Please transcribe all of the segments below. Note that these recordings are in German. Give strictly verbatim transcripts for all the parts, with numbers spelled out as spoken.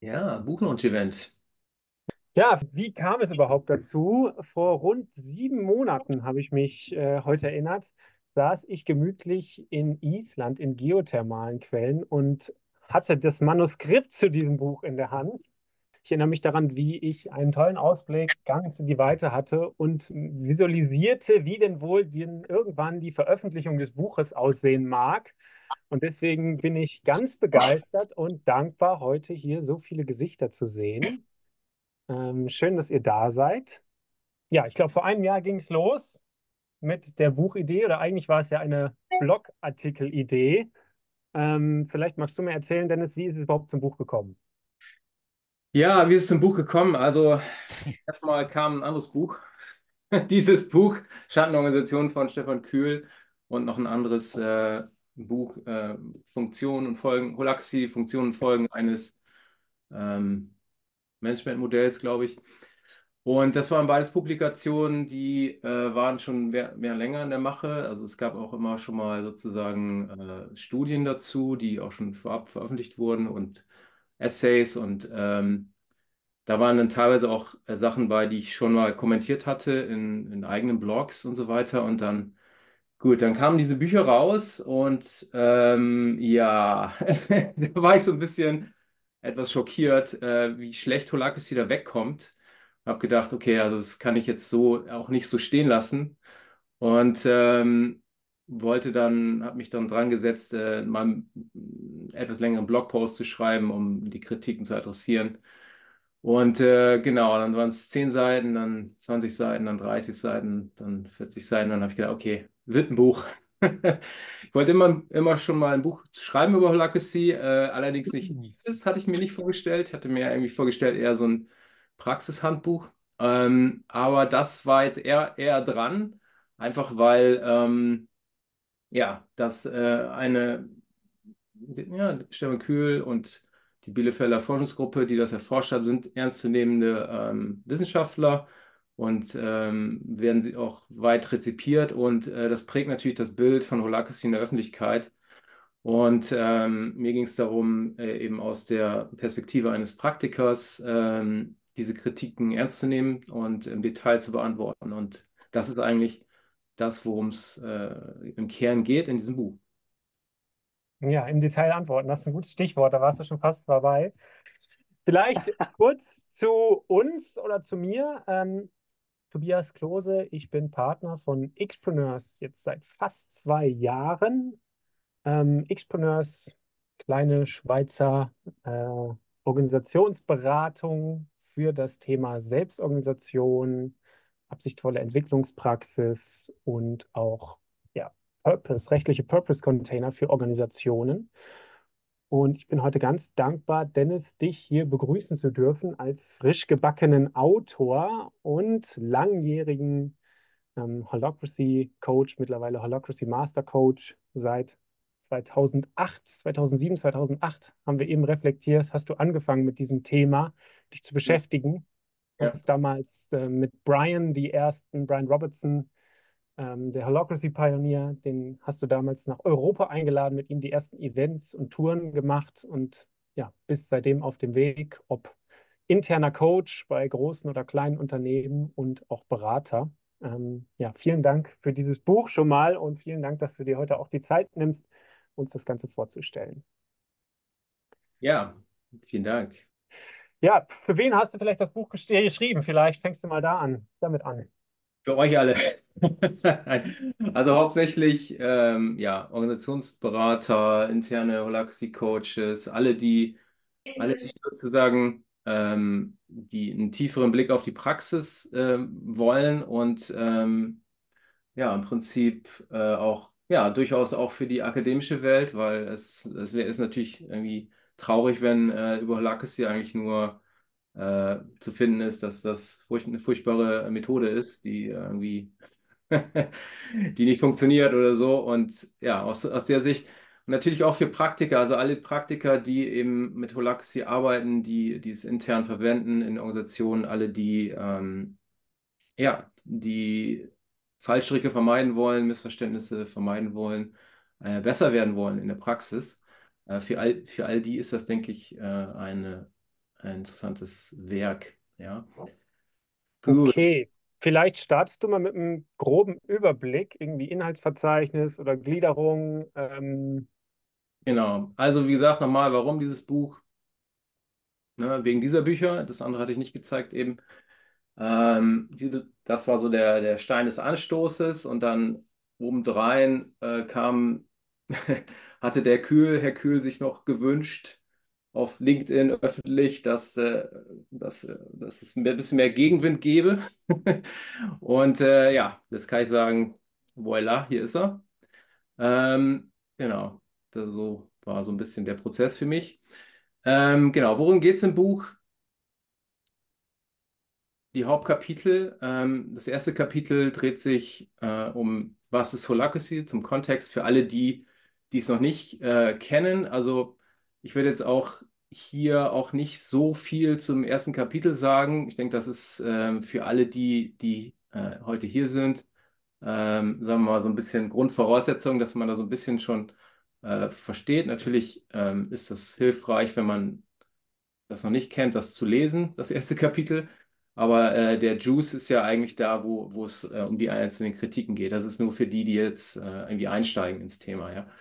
Ja, Buchlaunch-Event. Ja, wie kam es überhaupt dazu? Vor rund sieben Monaten habe ich mich äh, heute erinnert, saß ich gemütlich in Island in geothermalen Quellen und hatte das Manuskript zu diesem Buch in der Hand. Ich erinnere mich daran, wie ich einen tollen Ausblick ganz in die Weite hatte und visualisierte, wie denn wohl die, irgendwann die Veröffentlichung des Buches aussehen mag. Und deswegen bin ich ganz begeistert und dankbar, heute hier so viele Gesichter zu sehen. Ähm, schön, dass ihr da seid. Ja, ich glaube, vor einem Jahr ging es los mit der Buchidee oder eigentlich war es ja eine Blogartikelidee. Ähm, vielleicht magst du mir erzählen, Dennis, wie ist es überhaupt zum Buch gekommen? Ja, wie ist es zum Buch gekommen? Also, erstmal kam ein anderes Buch. Dieses Buch, Schattenorganisation von Stefan Kühl und noch ein anderes äh, Buch, äh, Funktionen und Folgen, Holaxy, Funktionen und Folgen eines ähm, Managementmodells, glaube ich. Und das waren beides Publikationen, die äh, waren schon mehr, mehr länger in der Mache. Also es gab auch immer schon mal sozusagen äh, Studien dazu, die auch schon vorab veröffentlicht wurden und Essays und ähm, da waren dann teilweise auch äh, Sachen bei, die ich schon mal kommentiert hatte in, in eigenen Blogs und so weiter. Und dann, gut, dann kamen diese Bücher raus und ähm, ja, da war ich so ein bisschen etwas schockiert, äh, wie schlecht Holacracy da wegkommt. Habe gedacht, okay, also das kann ich jetzt so auch nicht so stehen lassen. Und ähm, wollte dann, habe mich dann dran gesetzt, äh, mal einen etwas längeren Blogpost zu schreiben, um die Kritiken zu adressieren. Und äh, genau, dann waren es zehn Seiten, dann zwanzig Seiten, dann dreißig Seiten, dann vierzig Seiten. Dann habe ich gedacht, okay, wird ein Buch. Ich wollte immer, immer schon mal ein Buch schreiben über Holacracy, äh, allerdings nicht Mhm. dieses, hatte ich mir nicht vorgestellt. Ich hatte mir irgendwie vorgestellt, eher so ein Praxishandbuch. Ähm, aber das war jetzt eher, eher dran, einfach weil ähm, ja, das äh, eine ja, Stefan Kühl und die Bielefelder Forschungsgruppe, die das erforscht hat, sind ernstzunehmende ähm, Wissenschaftler und ähm, werden sie auch weit rezipiert. Und äh, das prägt natürlich das Bild von Holacracy in der Öffentlichkeit. Und ähm, mir ging es darum, äh, eben aus der Perspektive eines Praktikers ähm, diese Kritiken ernst zu nehmen und im Detail zu beantworten. Und das ist eigentlich das, worum es äh, im Kern geht in diesem Buch. Ja, im Detail antworten, das ist ein gutes Stichwort, da warst du schon fast dabei. Vielleicht kurz zu uns oder zu mir. Ähm, Tobias Klose, ich bin Partner von Xpreneurs jetzt seit fast zwei Jahren. Ähm, Xpreneurs, kleine Schweizer äh, Organisationsberatung für das Thema Selbstorganisation, absichtsvolle Entwicklungspraxis und auch ja, Purpose, rechtliche Purpose-Container für Organisationen. Und ich bin heute ganz dankbar, Dennis, dich hier begrüßen zu dürfen als frisch gebackenen Autor und langjährigen ähm, Holacracy Coach, mittlerweile Holacracy Master Coach seit zweitausendacht, zweitausendsieben, zweitausendacht haben wir eben reflektiert, hast du angefangen mit diesem Thema, dich zu beschäftigen. Ja. Hast damals äh, mit Brian die ersten, Brian Robertson, ähm, der Holacracy-Pionier, den hast du damals nach Europa eingeladen, mit ihm die ersten Events und Touren gemacht und ja, bist seitdem auf dem Weg, ob interner Coach bei großen oder kleinen Unternehmen und auch Berater. Ähm, ja, vielen Dank für dieses Buch schon mal und vielen Dank, dass du dir heute auch die Zeit nimmst, uns das Ganze vorzustellen. Ja, vielen Dank. Ja, für wen hast du vielleicht das Buch gest- geschrieben? Vielleicht fängst du mal da an, damit an. Für euch alle. Also hauptsächlich ähm, ja, Organisationsberater, interne Holacracy-Coaches, alle, die, alle, die sozusagen ähm, die einen tieferen Blick auf die Praxis ähm, wollen und ähm, ja, im Prinzip äh, auch, ja, durchaus auch für die akademische Welt, weil es, es wär, ist natürlich irgendwie traurig, wenn äh, über Holacracy eigentlich nur äh, zu finden ist, dass das furch eine furchtbare Methode ist, die irgendwie die nicht funktioniert oder so. Und ja, aus, aus der Sicht und natürlich auch für Praktiker, also alle Praktiker, die eben mit Holacracy arbeiten, die, die es intern verwenden in Organisationen, alle, die ähm, ja, die Fallstricke vermeiden wollen, Missverständnisse vermeiden wollen, äh, besser werden wollen in der Praxis. Äh, für all, für all die ist das, denke ich, äh, eine, ein interessantes Werk. Ja, Okay, gut. vielleicht startest du mal mit einem groben Überblick, irgendwie Inhaltsverzeichnis oder Gliederung. Ähm, Genau. Also, wie gesagt, nochmal, warum dieses Buch? Ne, wegen dieser Bücher. Das andere hatte ich nicht gezeigt eben. Ähm, diese, das war so der, der Stein des Anstoßes und dann obendrein äh, kam, hatte der Kühl, Herr Kühl sich noch gewünscht, auf LinkedIn öffentlich, dass, äh, dass, äh, dass es ein bisschen mehr Gegenwind gäbe. Und äh, ja, jetzt kann ich sagen, voilà, hier ist er. Ähm, genau, das so war so ein bisschen der Prozess für mich. Ähm, genau, worum geht es im Buch? Die Hauptkapitel. Ähm, das erste Kapitel dreht sich äh, um, was ist Holacracy, zum Kontext für alle die, die es noch nicht äh, kennen. Also ich werde jetzt auch hier auch nicht so viel zum ersten Kapitel sagen. Ich denke, das ist ähm, für alle die, die äh, heute hier sind, ähm, sagen wir mal, so ein bisschen Grundvoraussetzung, dass man da so ein bisschen schon äh, versteht. Natürlich ähm, ist das hilfreich, wenn man das noch nicht kennt, das zu lesen, das erste Kapitel. Aber äh, der Juice ist ja eigentlich da, wo, wo es äh, um die einzelnen Kritiken geht. Das ist nur für die, die jetzt äh, irgendwie einsteigen ins Thema, ja.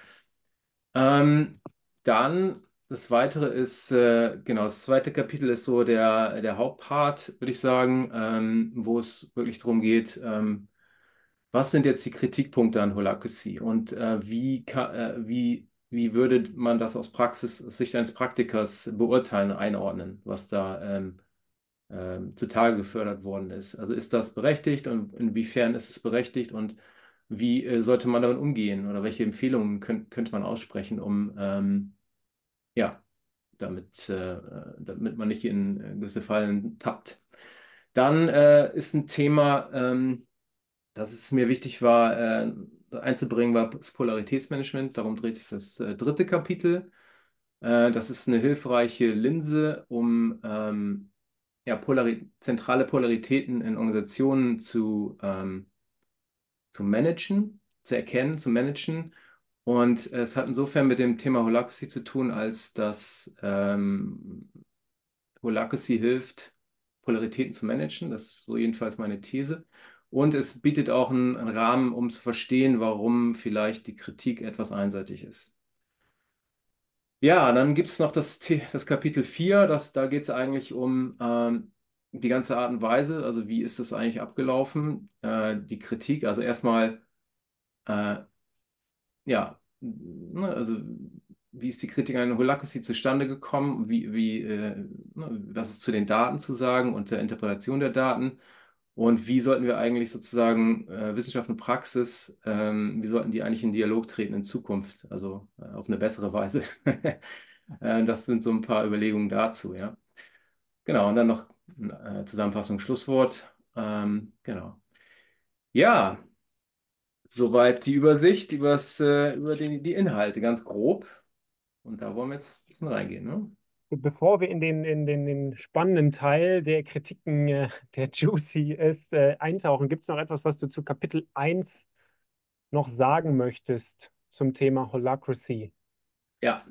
Ähm, dann das Weitere ist, äh, genau, das zweite Kapitel ist so der, der Hauptpart, würde ich sagen, ähm, wo es wirklich darum geht, ähm, was sind jetzt die Kritikpunkte an Holacracy und äh, wie, ka- äh, wie, wie würde man das aus Praxis, aus Sicht eines Praktikers beurteilen, einordnen, was da ähm, ähm, zutage gefördert worden ist? Also ist das berechtigt und inwiefern ist es berechtigt und wie äh, sollte man damit umgehen oder welche Empfehlungen könnt, könnte man aussprechen, um ähm, ja, damit, äh, damit man nicht in äh, gewisse Fallen tappt? Dann äh, ist ein Thema, ähm, dass es mir wichtig war, äh, einzubringen, war das Polaritätsmanagement. Darum dreht sich das äh, dritte Kapitel. Äh, das ist eine hilfreiche Linse, um ähm, ja, Polari zentrale Polaritäten in Organisationen zu, ähm, zu managen, zu erkennen, zu managen. Und es hat insofern mit dem Thema Holacracy zu tun, als dass ähm, Holacracy hilft, Polaritäten zu managen. Das ist so jedenfalls meine These. Und es bietet auch einen, einen Rahmen, um zu verstehen, warum vielleicht die Kritik etwas einseitig ist. Ja, dann gibt es noch das, The- das Kapitel vier. Das, da geht es eigentlich um ähm, die ganze Art und Weise, also wie ist es eigentlich abgelaufen, äh, die Kritik. Also erstmal äh, ja, ne, also wie ist die Kritik an Holacracy zustande gekommen? Wie, wie, äh, ne, was ist zu den Daten zu sagen und der Interpretation der Daten? Und wie sollten wir eigentlich sozusagen äh, Wissenschaft und Praxis, ähm, wie sollten die eigentlich in Dialog treten in Zukunft? Also äh, auf eine bessere Weise. Äh, das sind so ein paar Überlegungen dazu, ja. Genau, und dann noch äh, Zusammenfassung, Schlusswort. Ähm, genau. Ja, soweit die Übersicht übers, äh, über die, die Inhalte, ganz grob. Und da wollen wir jetzt ein bisschen reingehen, ne? Bevor wir in den, in den, den spannenden Teil der Kritiken, äh, der juicy ist, äh, eintauchen, gibt es noch etwas, was du zu Kapitel eins noch sagen möchtest zum Thema Holacracy? Ja.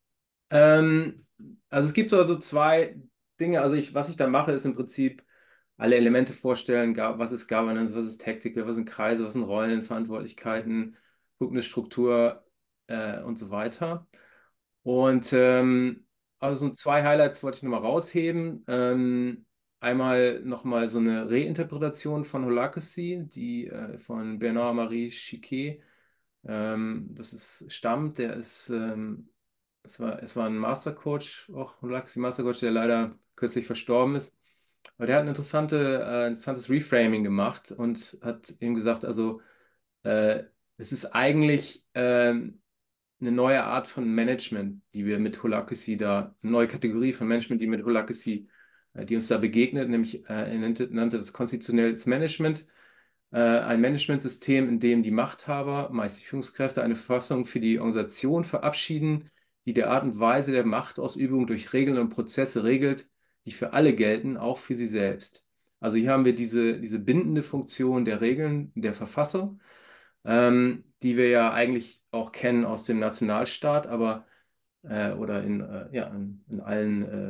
Ähm, also es gibt so also zwei Dinge. Also ich, was ich da mache, ist im Prinzip alle Elemente vorstellen. Ga- Was ist Governance, was ist Tactical, was sind Kreise, was sind Rollen, Verantwortlichkeiten, Struktur äh, und so weiter. Und ähm, also so zwei Highlights wollte ich nochmal rausheben. Ähm, einmal nochmal so eine Reinterpretation von Holacracy, die äh, von Bernard-Marie Chiquet, ähm, das ist stammt, der ist, ähm, es war, es war ein Mastercoach, auch Holacracy Mastercoach, der leider kürzlich verstorben ist. Aber der hat ein interessante, äh, interessantes Reframing gemacht und hat eben gesagt, also äh, es ist eigentlich ähm, eine neue Art von Management, die wir mit Holacracy da, eine neue Kategorie von Management, die mit Holacracy, äh, die uns da begegnet, nämlich äh, er nannte, nannte das konzeptionelles Management, äh, ein Managementsystem, in dem die Machthaber, meist die Führungskräfte, eine Verfassung für die Organisation verabschieden, die der Art und Weise der Machtausübung durch Regeln und Prozesse regelt, die für alle gelten, auch für sie selbst. Also hier haben wir diese, diese bindende Funktion der Regeln der Verfassung, ähm, die wir ja eigentlich auch kennen aus dem Nationalstaat, aber äh, oder in, äh, ja, in, in allen äh,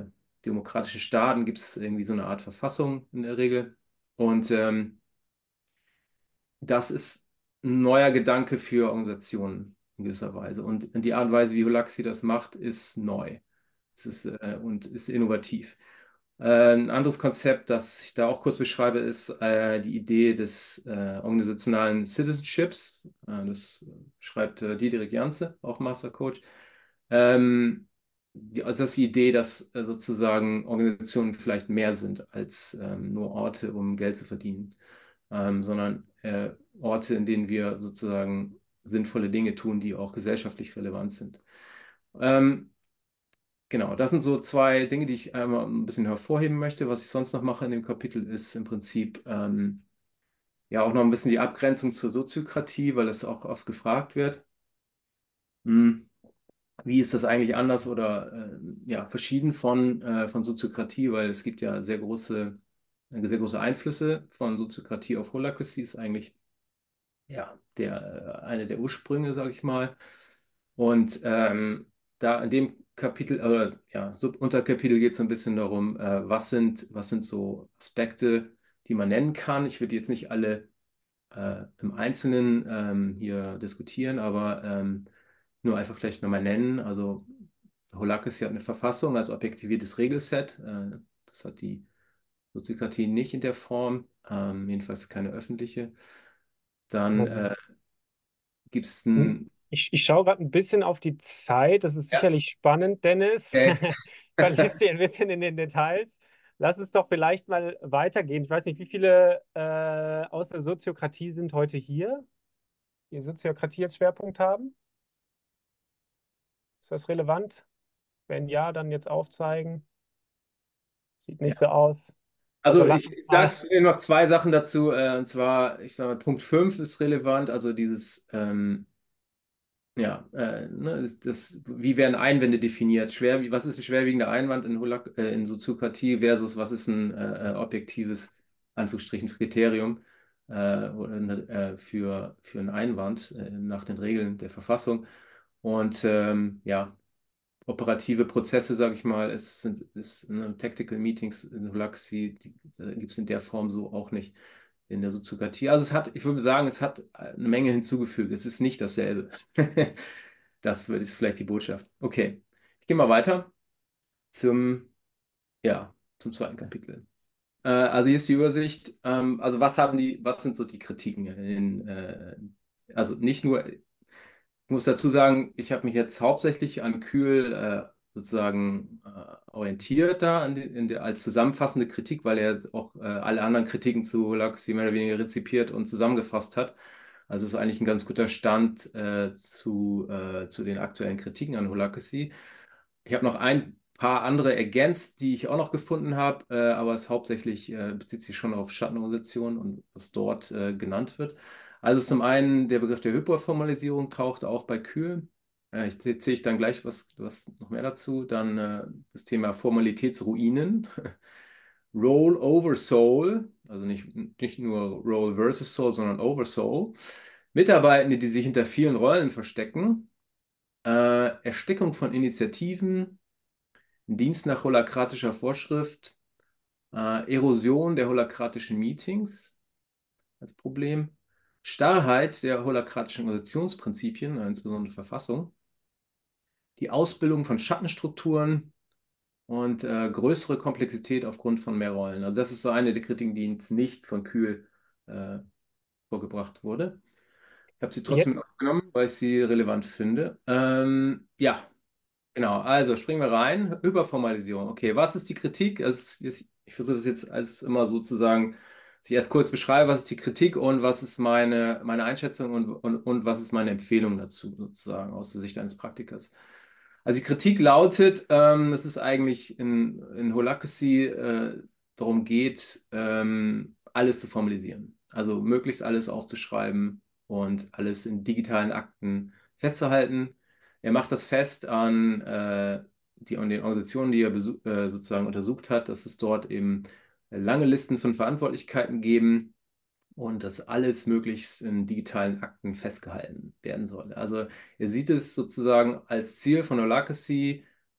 demokratischen Staaten gibt es irgendwie so eine Art Verfassung in der Regel. Und ähm, das ist ein neuer Gedanke für Organisationen in gewisser Weise. Und die Art und Weise, wie Holaxi das macht, ist neu. Es ist, äh, und ist innovativ. Äh, ein anderes Konzept, das ich da auch kurz beschreibe, ist äh, die Idee des äh, organisationalen Citizenships. Äh, das schreibt äh, Diederik Janze, auch Master Coach. Ähm, die, also das ist die Idee, dass äh, sozusagen Organisationen vielleicht mehr sind als ähm, nur Orte, um Geld zu verdienen, ähm, sondern äh, Orte, in denen wir sozusagen sinnvolle Dinge tun, die auch gesellschaftlich relevant sind. Ähm, Genau, das sind so zwei Dinge, die ich einmal ein bisschen hervorheben möchte. Was ich sonst noch mache in dem Kapitel ist im Prinzip ähm, ja auch noch ein bisschen die Abgrenzung zur Soziokratie, weil das auch oft gefragt wird. Hm, wie ist das eigentlich anders oder äh, ja, verschieden von, äh, von Soziokratie? Weil es gibt ja sehr große, äh, sehr große Einflüsse von Soziokratie auf Holacracy, ist eigentlich ja, der, äh, eine der Ursprünge, sage ich mal. Und ähm, da in dem Kapitel, äh, ja, Subunterkapitel geht es so ein bisschen darum, äh, was sind, was sind so Aspekte, die man nennen kann. Ich würde jetzt nicht alle äh, im Einzelnen ähm, hier diskutieren, aber ähm, nur einfach vielleicht nochmal nennen. Also Holacracy hat eine Verfassung als objektiviertes Regelset. Äh, das hat die Soziokratie nicht in der Form, ähm, jedenfalls keine öffentliche. Dann Ähm, äh, gibt es Hm, ein Ich, ich schaue gerade ein bisschen auf die Zeit. Das ist Ja, sicherlich spannend, Dennis. okay. Verlierst dich ein bisschen in den Details. Lass uns doch vielleicht mal weitergehen. Ich weiß nicht, wie viele äh, aus der Soziokratie sind heute hier, die Soziokratie als Schwerpunkt haben. Ist das relevant? Wenn ja, dann jetzt aufzeigen. Sieht Ja. nicht so aus. Also Also lass ich, uns ich mal. sage noch zwei Sachen dazu. Äh, und zwar, ich sage mal, Punkt fünf ist relevant, also dieses, ähm, ja, äh, ne, das, das, wie werden Einwände definiert? Schwer, was ist ein schwerwiegender Einwand in, Holak, äh, in Soziokratie versus was ist ein äh, äh, objektives, Anführungsstrichen, Kriterium äh, oder, eine, äh, für, für einen Einwand äh, nach den Regeln der Verfassung? Und ähm, ja, operative Prozesse, sage ich mal, es sind ist, ne, Tactical Meetings in Holaxy, die äh, gibt es in der Form so auch nicht in der Soziokratie. Also es hat, ich würde sagen, es hat eine Menge hinzugefügt. Es ist nicht dasselbe. Das wird- ist vielleicht die Botschaft. Okay, ich gehe mal weiter zum, ja, zum zweiten Kapitel. Äh, also hier ist die Übersicht. Ähm, also was haben die, was sind so die Kritiken in, äh, also nicht nur ich muss dazu sagen, ich habe mich jetzt hauptsächlich an Kühl äh, sozusagen äh, orientiert da in die, in der, als zusammenfassende Kritik, weil er jetzt auch äh, alle anderen Kritiken zu Holaxy mehr oder weniger rezipiert und zusammengefasst hat. Also ist eigentlich ein ganz guter Stand äh, zu, äh, zu den aktuellen Kritiken an Holaxy. Ich habe noch ein paar andere ergänzt, die ich auch noch gefunden habe, äh, aber es hauptsächlich äh, bezieht sich schon auf Schattenorganisationen und was dort äh, genannt wird. Also zum einen der Begriff der Hyperformalisierung taucht auf bei Kühl. Äh, ich erzähle ich dann gleich was, was noch mehr dazu. Dann äh, das Thema Formalitätsruinen. Role over Soul, also nicht, nicht nur Role versus Soul, sondern over Soul. Mitarbeitende, die sich hinter vielen Rollen verstecken. Äh, Erstickung von Initiativen, Dienst nach holakratischer Vorschrift, äh, Erosion der holakratischen Meetings als Problem, Starrheit der holakratischen Organisationsprinzipien, äh, insbesondere Verfassung, die Ausbildung von Schattenstrukturen und äh, größere Komplexität aufgrund von mehr Rollen. Also das ist so eine der Kritiken, die jetzt nicht von Kühl äh, vorgebracht wurde. Ich habe sie Ja, trotzdem aufgenommen, weil ich sie relevant finde. Ähm, ja, genau, also springen wir rein. Überformalisierung. Okay, was ist die Kritik? Also, es- ich versuche das jetzt als immer sozusagen, dass ich erst kurz beschreibe, was ist die Kritik und was ist meine, meine Einschätzung und, und, und was ist meine Empfehlung dazu, sozusagen aus der Sicht eines Praktikers. Also die Kritik lautet, ähm, dass es eigentlich in, in Holacracy äh, darum geht, ähm, alles zu formalisieren. Also möglichst alles aufzuschreiben und alles in digitalen Akten festzuhalten. Er macht das fest an, äh, die, an den Organisationen, die er besuch, äh, sozusagen untersucht hat, dass es dort eben lange Listen von Verantwortlichkeiten geben und dass alles möglichst in digitalen Akten festgehalten werden soll. Also er sieht es sozusagen als Ziel von Holacracy,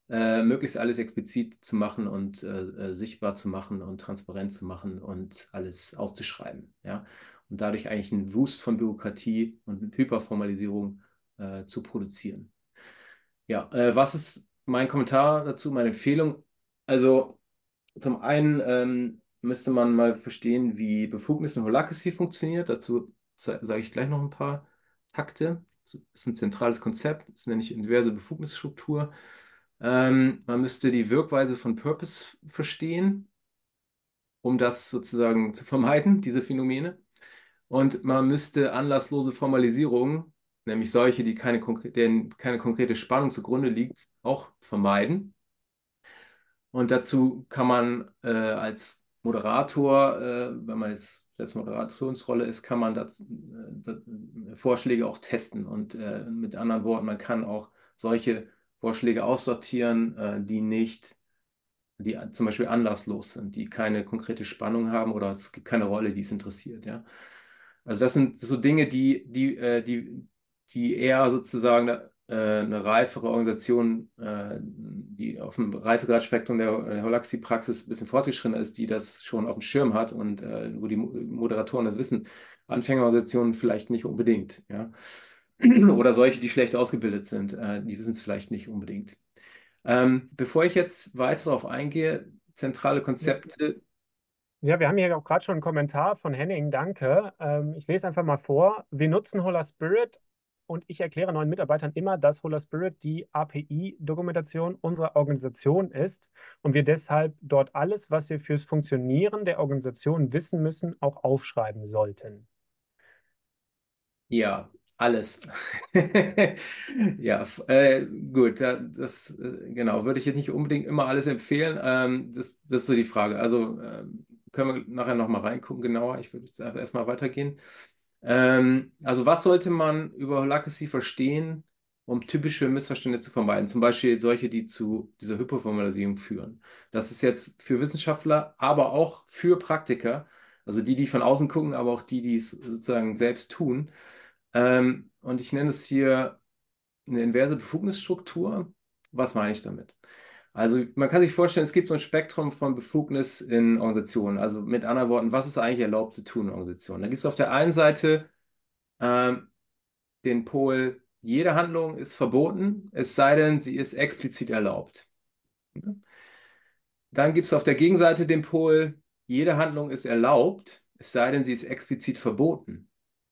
äh, möglichst alles explizit zu machen und äh, äh, sichtbar zu machen und transparent zu machen und alles aufzuschreiben. Ja? Und dadurch eigentlich einen Wust von Bürokratie und Hyperformalisierung äh, zu produzieren. Ja, äh, was ist mein Kommentar dazu, meine Empfehlung? Also zum einen ähm, müsste man mal verstehen, wie Befugnis und Holacracy funktioniert. Dazu sage ich gleich noch ein paar Takte. Das ist ein zentrales Konzept, das nenne ich inverse Befugnisstruktur. Ähm, man müsste die Wirkweise von Purpose verstehen, um das sozusagen zu vermeiden, diese Phänomene. Und man müsste anlasslose Formalisierung, nämlich solche, die keine, konkre denen keine konkrete Spannung zugrunde liegt, auch vermeiden. Und dazu kann man äh, als Moderator, äh, wenn man jetzt selbst Moderationsrolle ist, kann man das, äh, Vorschläge auch testen. Und äh, mit anderen Worten, man kann auch solche Vorschläge aussortieren, äh, die nicht, die zum Beispiel anlasslos sind, die keine konkrete Spannung haben oder es gibt keine Rolle, die es interessiert. Ja? Also das sind so Dinge, die, die, äh, die, die eher sozusagen äh, eine reifere Organisation, äh, die auf dem Reifegradspektrum der, der Holaxy-Praxis ein bisschen fortgeschrittener ist, die das schon auf dem Schirm hat und äh, wo die Mo- Moderatoren das wissen. Anfängerorganisationen vielleicht nicht unbedingt. Ja? Oder solche, die schlecht ausgebildet sind, äh, die wissen es vielleicht nicht unbedingt. Ähm, bevor ich jetzt weiter darauf eingehe, zentrale Konzepte. Ja, wir haben hier auch gerade schon einen Kommentar von Henning, danke. Ähm, ich lese einfach mal vor. Wir nutzen Hola Spirit und ich erkläre neuen Mitarbeitern immer, dass Hola Spirit die A P I-Dokumentation unserer Organisation ist und wir deshalb dort alles, was wir fürs Funktionieren der Organisation wissen müssen, auch aufschreiben sollten. Ja, alles. Ja, f- äh, gut, da- das äh, genau, würde ich jetzt nicht unbedingt immer alles empfehlen. Ähm, das, das ist so die Frage. Also ähm, können wir nachher nochmal reingucken, genauer. Ich würde jetzt einfach erstmal weitergehen. Ähm, also was sollte man über Holacracy verstehen, um typische Missverständnisse zu vermeiden? Zum Beispiel solche, die zu dieser Hyperformalisierung führen. Das ist jetzt für Wissenschaftler, aber auch für Praktiker, also die, die von außen gucken, aber auch die, die es sozusagen selbst tun. Ähm, und ich nenne es hier eine inverse Befugnisstruktur. Was meine ich damit? Also man kann sich vorstellen, es gibt so ein Spektrum von Befugnis in Organisationen. Also mit anderen Worten, was ist eigentlich erlaubt zu tun in Organisationen? Da gibt es auf der einen Seite ähm, den Pol, jede Handlung ist verboten, es sei denn, sie ist explizit erlaubt. Dann gibt es auf der Gegenseite den Pol, jede Handlung ist erlaubt, es sei denn, sie ist explizit verboten.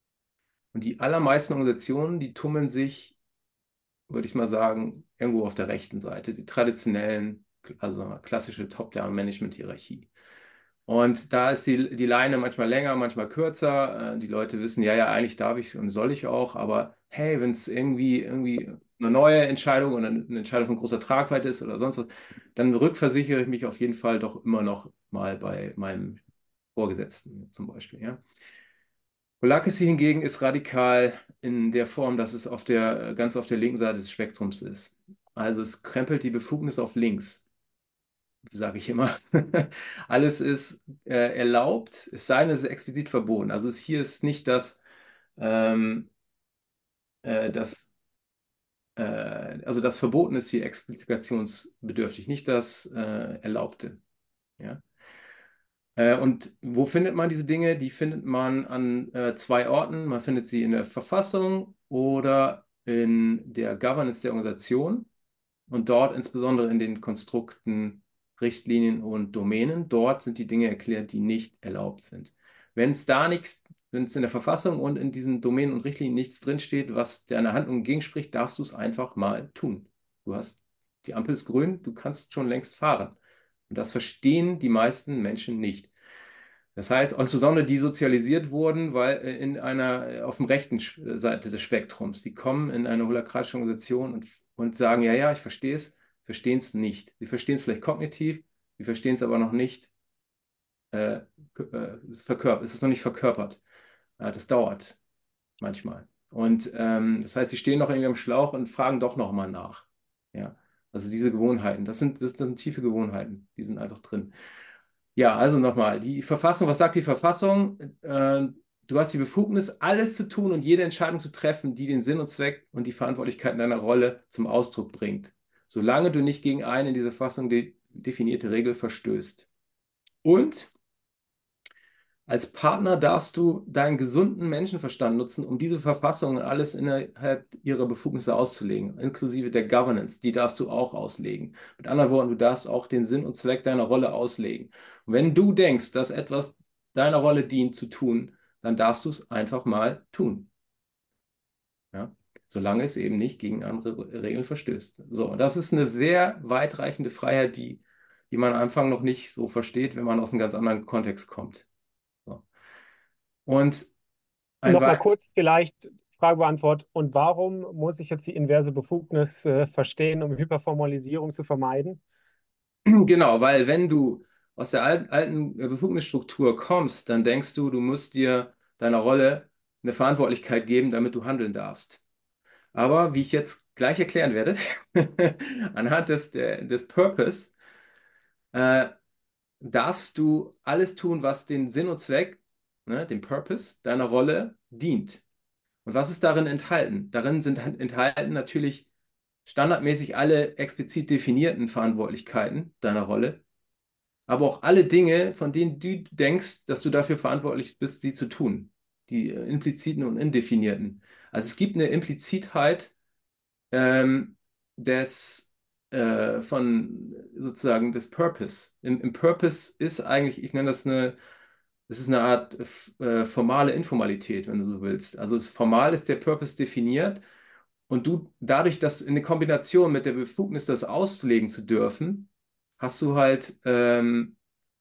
Und die allermeisten Organisationen, die tummeln sich, würde ich mal sagen, irgendwo auf der rechten Seite, die traditionellen, also sagen wir, klassische Top-Down-Management-Hierarchie. Und da ist die, die Leine manchmal länger, manchmal kürzer. Äh, Die Leute wissen, ja, ja, eigentlich darf ich und soll ich auch, aber hey, wenn es irgendwie, irgendwie eine neue Entscheidung oder eine Entscheidung von großer Tragweite ist oder sonst was, dann rückversichere ich mich auf jeden Fall doch immer noch mal bei meinem Vorgesetzten zum Beispiel, ja. Holacracy hingegen ist radikal in der Form, dass es auf der, ganz auf der linken Seite des Spektrums ist. Also es krempelt die Befugnis auf links, sage ich immer. Alles ist äh, erlaubt, es sei denn, es ist explizit verboten. Also es, hier ist nicht das, ähm, äh, das äh, also das Verbotene ist hier explikationsbedürftig, nicht das äh, Erlaubte. Ja? Äh, und wo findet man diese Dinge? Die findet man an äh, zwei Orten. Man findet sie in der Verfassung oder in der Governance der Organisation und dort insbesondere in den Konstrukten, Richtlinien und Domänen. Dort sind die Dinge erklärt, die nicht erlaubt sind. Wenn es da nichts, wenn es in der Verfassung und in diesen Domänen und Richtlinien nichts drinsteht, was deiner Handlung entgegenspricht, darfst du es einfach mal tun. Du hast, die Ampel ist grün, du kannst schon längst fahren. Und das verstehen die meisten Menschen nicht. Das heißt, insbesondere die sozialisiert wurden, weil äh, in einer, äh, auf dem rechten Sch- äh, Seite des Spektrums, die kommen in eine holakratische Organisation und, und sagen, ja, ja, ich verstehe es, verstehen es nicht. Sie verstehen es vielleicht kognitiv, sie verstehen es aber noch nicht, äh, äh, es verkörpert, es ist noch nicht verkörpert. Äh, das dauert manchmal. Und ähm, das heißt, sie stehen noch irgendwie am Schlauch und fragen doch nochmal nach. Ja, also diese Gewohnheiten, das sind, das sind tiefe Gewohnheiten, die sind einfach drin. Ja, also nochmal, die Verfassung, was sagt die Verfassung? Äh, du hast die Befugnis, alles zu tun und jede Entscheidung zu treffen, die den Sinn und Zweck und die Verantwortlichkeiten deiner Rolle zum Ausdruck bringt, solange du nicht gegen eine in dieser Verfassung de definierte Regel verstößt. Und als Partner darfst du deinen gesunden Menschenverstand nutzen, um diese Verfassung und alles innerhalb ihrer Befugnisse auszulegen, inklusive der Governance. Die darfst du auch auslegen. Mit anderen Worten, du darfst auch den Sinn und Zweck deiner Rolle auslegen. Und wenn du denkst, dass etwas deiner Rolle dient zu tun, dann darfst du es einfach mal tun. Ja? Solange es eben nicht gegen andere Regeln verstößt. So, das ist eine sehr weitreichende Freiheit, die, die man am Anfang noch nicht so versteht, wenn man aus einem ganz anderen Kontext kommt. So. Und ein Nochmal weiteres, kurz vielleicht Fragebeantwort. Und warum muss ich jetzt die inverse Befugnis äh, verstehen, um Hyperformalisierung zu vermeiden? genau, weil wenn du aus der alten, alten Befugnisstruktur kommst, dann denkst du, du musst dir deiner Rolle eine Verantwortlichkeit geben, damit du handeln darfst. Aber wie ich jetzt gleich erklären werde, anhand des, der, des Purpose, äh, darfst du alles tun, was den Sinn und Zweck, ne, dem Purpose deiner Rolle dient. Und was ist darin enthalten? Darin sind enthalten natürlich standardmäßig alle explizit definierten Verantwortlichkeiten deiner Rolle, aber auch alle Dinge, von denen du denkst, dass du dafür verantwortlich bist, sie zu tun. Die äh, impliziten und indefinierten. Also es gibt eine Implizitheit ähm, des äh, von sozusagen des Purpose. Im, Im Purpose ist eigentlich, ich nenne das eine, das ist eine Art äh, formale Informalität, wenn du so willst. Also es, formal ist der Purpose definiert und du dadurch, dass du in der Kombination mit der Befugnis, das auslegen zu dürfen, hast du halt ähm,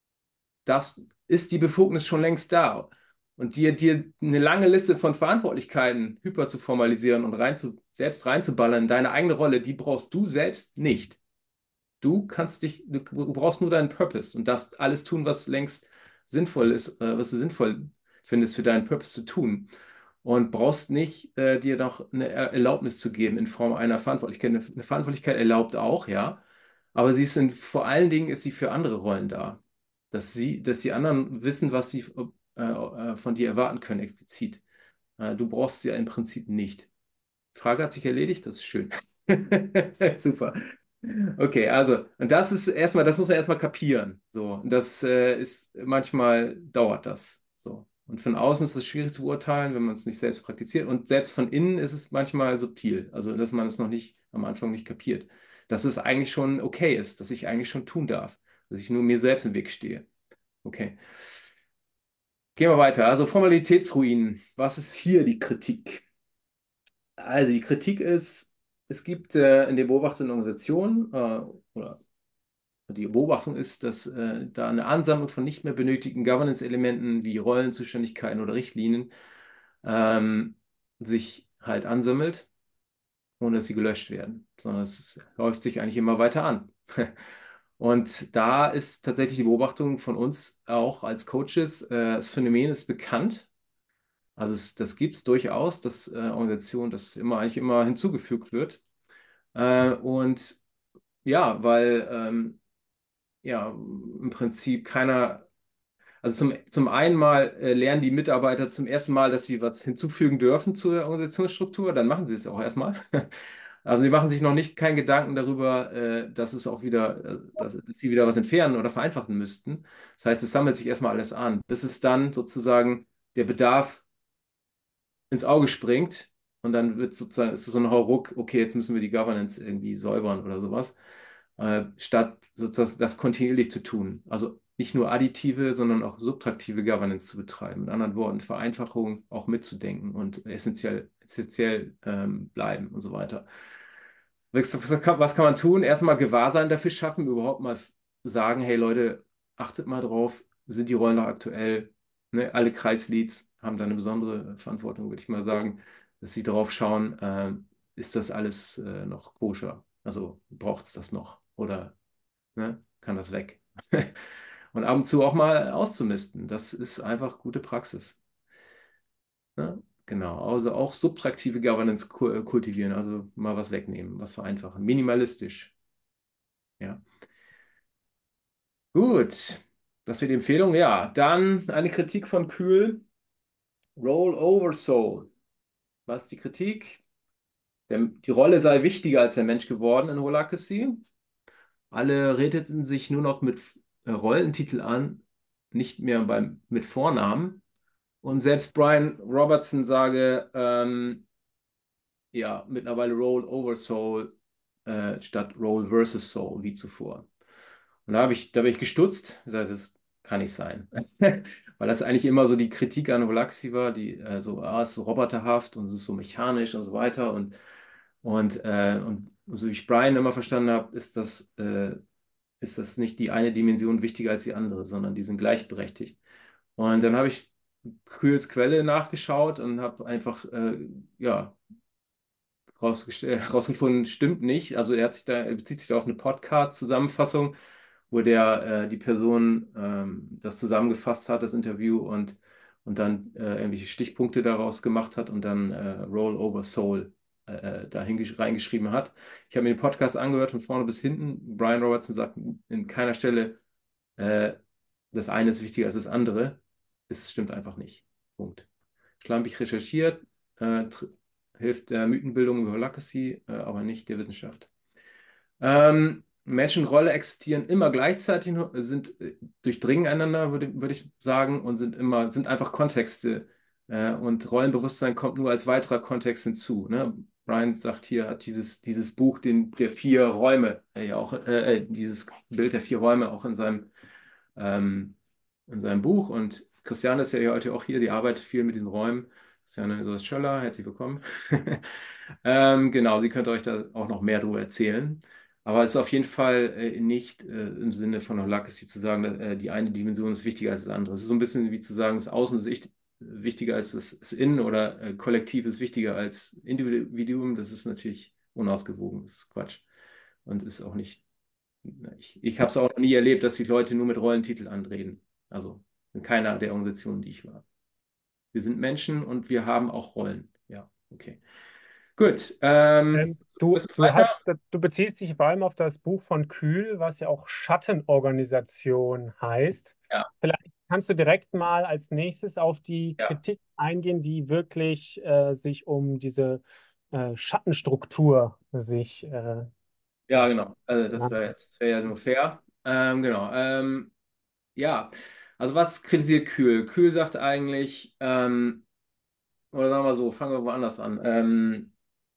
das ist die Befugnis schon längst da. Und dir, dir eine lange Liste von Verantwortlichkeiten hyper zu formalisieren und rein zu, selbst reinzuballern, deine eigene Rolle, die brauchst du selbst nicht. Du kannst dich, du brauchst nur deinen Purpose und darfst alles tun, was längst sinnvoll ist, äh, was du sinnvoll findest für deinen Purpose zu tun. Und brauchst nicht äh, dir noch eine Er- Erlaubnis zu geben in Form einer Verantwortlichkeit. Eine, eine Verantwortlichkeit erlaubt auch, ja. Aber sie ist in, vor allen Dingen ist sie für andere Rollen da. Dass sie, dass die anderen wissen, was sie äh, äh, von dir erwarten können, explizit. Äh, du brauchst sie ja im Prinzip nicht. Frage hat sich erledigt, das ist schön. Super. Okay, also, und das ist erstmal, das muss man erstmal kapieren. So, und das äh, ist, manchmal dauert das. So. Und von außen ist es schwierig zu beurteilen, wenn man es nicht selbst praktiziert. Und selbst von innen ist es manchmal subtil. Also, dass man es noch nicht am Anfang nicht kapiert. Dass es eigentlich schon okay ist, dass ich eigentlich schon tun darf. Dass ich nur mir selbst im Weg stehe. Okay. Gehen wir weiter. Also Formalitätsruinen. Was ist hier die Kritik? Also die Kritik ist, es gibt äh, in der beobachteten Organisation, äh, oder die Beobachtung ist, dass äh, da eine Ansammlung von nicht mehr benötigten Governance-Elementen wie Rollenzuständigkeiten oder Richtlinien ähm, sich halt ansammelt, ohne dass sie gelöscht werden, sondern es läuft sich eigentlich immer weiter an. Und da ist tatsächlich die Beobachtung von uns auch als Coaches, äh, das Phänomen ist bekannt. Also es, das gibt es durchaus, dass äh, Organisationen, das immer eigentlich immer hinzugefügt wird. Äh, und ja, weil ähm, ja im Prinzip keiner, also zum, zum einen mal äh, lernen die Mitarbeiter zum ersten Mal, dass sie was hinzufügen dürfen zur Organisationsstruktur, dann machen sie es auch erstmal. Also sie machen sich noch nicht keinen Gedanken darüber, äh, dass es auch wieder, äh, dass, dass sie wieder was entfernen oder vereinfachen müssten. Das heißt, es sammelt sich erstmal alles an, bis es dann sozusagen der Bedarf ins Auge springt und dann wird sozusagen, ist es so ein Hauruck, okay, jetzt müssen wir die Governance irgendwie säubern oder sowas, äh, statt sozusagen das kontinuierlich zu tun. Also nicht nur additive, sondern auch subtraktive Governance zu betreiben. Mit anderen Worten, Vereinfachung auch mitzudenken und essentiell, essentiell ähm, bleiben und so weiter. Was, was kann, was kann man tun? Erstmal Gewahrsein dafür schaffen, überhaupt mal sagen, hey Leute, achtet mal drauf, sind die Rollen noch aktuell? Ne? Alle Kreisleads haben da eine besondere Verantwortung, würde ich mal sagen, dass sie drauf schauen, ähm, ist das alles äh, noch koscher? Also braucht es das noch oder ne, kann das weg? Und ab und zu auch mal auszumisten, das ist einfach gute Praxis. Ne? Genau, also auch subtraktive Governance ku- äh, kultivieren, also mal was wegnehmen, was vereinfachen, minimalistisch. Ja, gut. Das wäre die Empfehlung. Ja, dann eine Kritik von Kühl. Roll over Soul. Was ist die Kritik? der, die Rolle sei wichtiger als der Mensch geworden in Holacracy. Alle redeten sich nur noch mit äh, Rollentitel an, nicht mehr beim, mit Vornamen. Und selbst Brian Robertson sage, ähm, ja, mittlerweile Roll over Soul äh, statt Roll versus Soul wie zuvor. Und da habe ich, da bin ich gestutzt, gesagt, das kann nicht sein. Weil das eigentlich immer so die Kritik an Holaxi war, die äh, so, ah, es ist so roboterhaft und es ist so mechanisch und so weiter. Und, und, äh, und so wie ich Brian immer verstanden habe, ist das, äh, ist das nicht die eine Dimension wichtiger als die andere, sondern die sind gleichberechtigt. Und dann habe ich Kühls Quelle nachgeschaut und habe einfach, äh, ja, rausgest- äh, rausgefunden, stimmt nicht. Also er hat sich da, er bezieht sich da auf eine Podcast-Zusammenfassung, wo der äh, die Person ähm, das zusammengefasst hat, das Interview, und, und dann äh, irgendwelche Stichpunkte daraus gemacht hat und dann äh, Roll Over Soul äh, äh, da hingesch- reingeschrieben hat. Ich habe mir den Podcast angehört von vorne bis hinten. Brian Robertson sagt in keiner Stelle, äh, das eine ist wichtiger als das andere. Es stimmt einfach nicht. Punkt. Schlampig recherchiert, äh, tr- hilft der Mythenbildung über Holacracy, äh, aber nicht der Wissenschaft. Ähm, Mensch und Rolle existieren immer gleichzeitig, sind äh, durchdringen einander, würde, würde ich sagen, und sind immer, sind einfach Kontexte. Äh, und Rollenbewusstsein kommt nur als weiterer Kontext hinzu. Ne? Brian sagt hier, hat dieses, dieses Buch, den, der vier Räume, äh, ja auch, äh, äh, dieses Bild der vier Räume auch in seinem, ähm, in seinem Buch. Und Christiane ist ja heute auch hier, die arbeitet viel mit diesen Räumen. Christiane Soos Schöller, herzlich willkommen. Ähm, genau, sie könnte euch da auch noch mehr darüber erzählen. Aber es ist auf jeden Fall äh, nicht äh, im Sinne von Holacracy zu sagen, dass, äh, die eine Dimension ist wichtiger als das andere. Es ist so ein bisschen wie zu sagen, das Außen ist echt wichtiger als das, das Innen, oder äh, Kollektiv ist wichtiger als Individuum. Das ist natürlich unausgewogen. Das ist Quatsch. Und ist auch nicht. Ich, ich habe es auch noch nie erlebt, dass die Leute nur mit Rollentitel anreden. Also in keiner der Organisationen, die ich war. Wir sind Menschen und wir haben auch Rollen. Ja, okay. Gut. Ähm, Ähm, du, müssen wir du weiter? hast, du beziehst dich vor allem auf das Buch von Kühl, was ja auch Schattenorganisation heißt. Ja, Vielleicht kannst du direkt mal als nächstes auf die ja. Kritik eingehen, die wirklich äh, sich um diese äh, Schattenstruktur sich äh, Ja, genau. Also das genannt wäre hat. jetzt, das wäre ja nur fair. Ähm, genau. Ähm, ja, also was kritisiert Kühl? Kühl sagt eigentlich, ähm, oder sagen wir so, fangen wir woanders an. Ähm,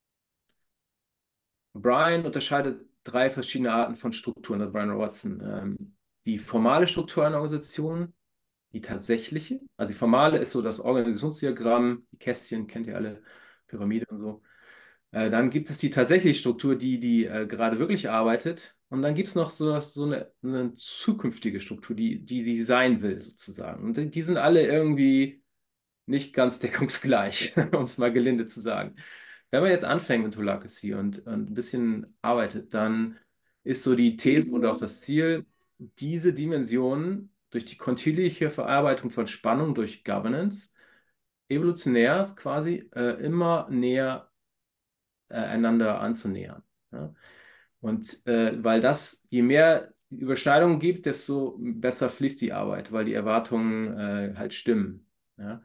Brian unterscheidet drei verschiedene Arten von Strukturen, also Brian Watson. Ähm, die formale Struktur einer Organisation, die tatsächliche, also die formale ist so das Organisationsdiagramm, die Kästchen, kennt ihr alle, Pyramide und so. Äh, dann gibt es die tatsächliche Struktur, die, die äh, gerade wirklich arbeitet. Und dann gibt es noch so, so eine, eine zukünftige Struktur, die, die die sein will, sozusagen. Und die, die sind alle irgendwie nicht ganz deckungsgleich, um es mal gelinde zu sagen. Wenn man jetzt anfängt mit Holacracy und, und ein bisschen arbeitet, dann ist so die These und auch das Ziel, diese Dimensionen durch die kontinuierliche Verarbeitung von Spannung durch Governance evolutionär quasi äh, immer näher äh, einander anzunähern. Ja? Und äh, weil das, je mehr Überschneidungen gibt, desto besser fließt die Arbeit, weil die Erwartungen äh, halt stimmen. Ja?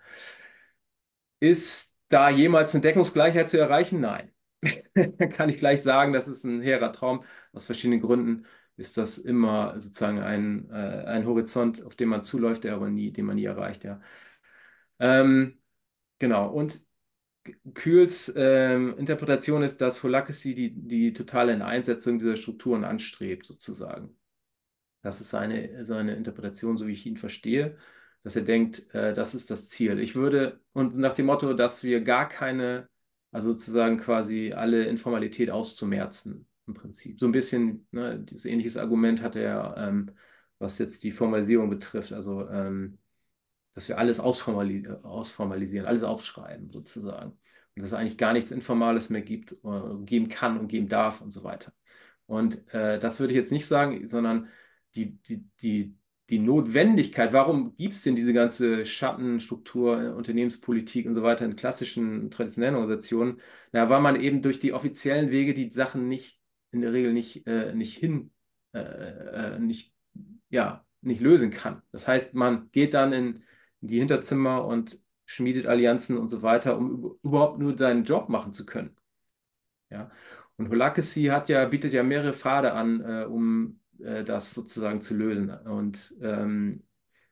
Ist da jemals eine Deckungsgleichheit zu erreichen? Nein. Kann ich gleich sagen, das ist ein hehrer Traum. Aus verschiedenen Gründen ist das immer sozusagen ein, äh, ein Horizont, auf den man zuläuft, der aber nie, den man nie erreicht. Ja. Ähm, genau. Und Kühls ähm, Interpretation ist, dass Holacracy die, die totale Einsetzung dieser Strukturen anstrebt, sozusagen. Das ist seine, seine Interpretation, so wie ich ihn verstehe, dass er denkt, äh, das ist das Ziel. Ich würde, und nach dem Motto, dass wir gar keine, also sozusagen quasi alle Informalität auszumerzen, im Prinzip. So ein bisschen, ne, dieses ähnliches Argument hat er, ähm, was jetzt die Formalisierung betrifft, also ähm, dass wir alles ausformali ausformalisieren, alles aufschreiben, sozusagen. Und dass es eigentlich gar nichts Informales mehr gibt, äh, geben kann und geben darf und so weiter. Und äh, das würde ich jetzt nicht sagen, sondern die, die, die, die Notwendigkeit, warum gibt es denn diese ganze Schattenstruktur, äh, Unternehmenspolitik und so weiter in klassischen, traditionellen Organisationen? Na, weil man eben durch die offiziellen Wege die Sachen nicht, in der Regel nicht, äh, nicht hin, äh, äh, nicht, ja, nicht lösen kann. Das heißt, man geht dann in, in die Hinterzimmer und schmiedet Allianzen und so weiter, um überhaupt nur seinen Job machen zu können. Ja? Und Holacracy hat ja, bietet ja mehrere Pfade an, äh, um äh, das sozusagen zu lösen. Und ähm,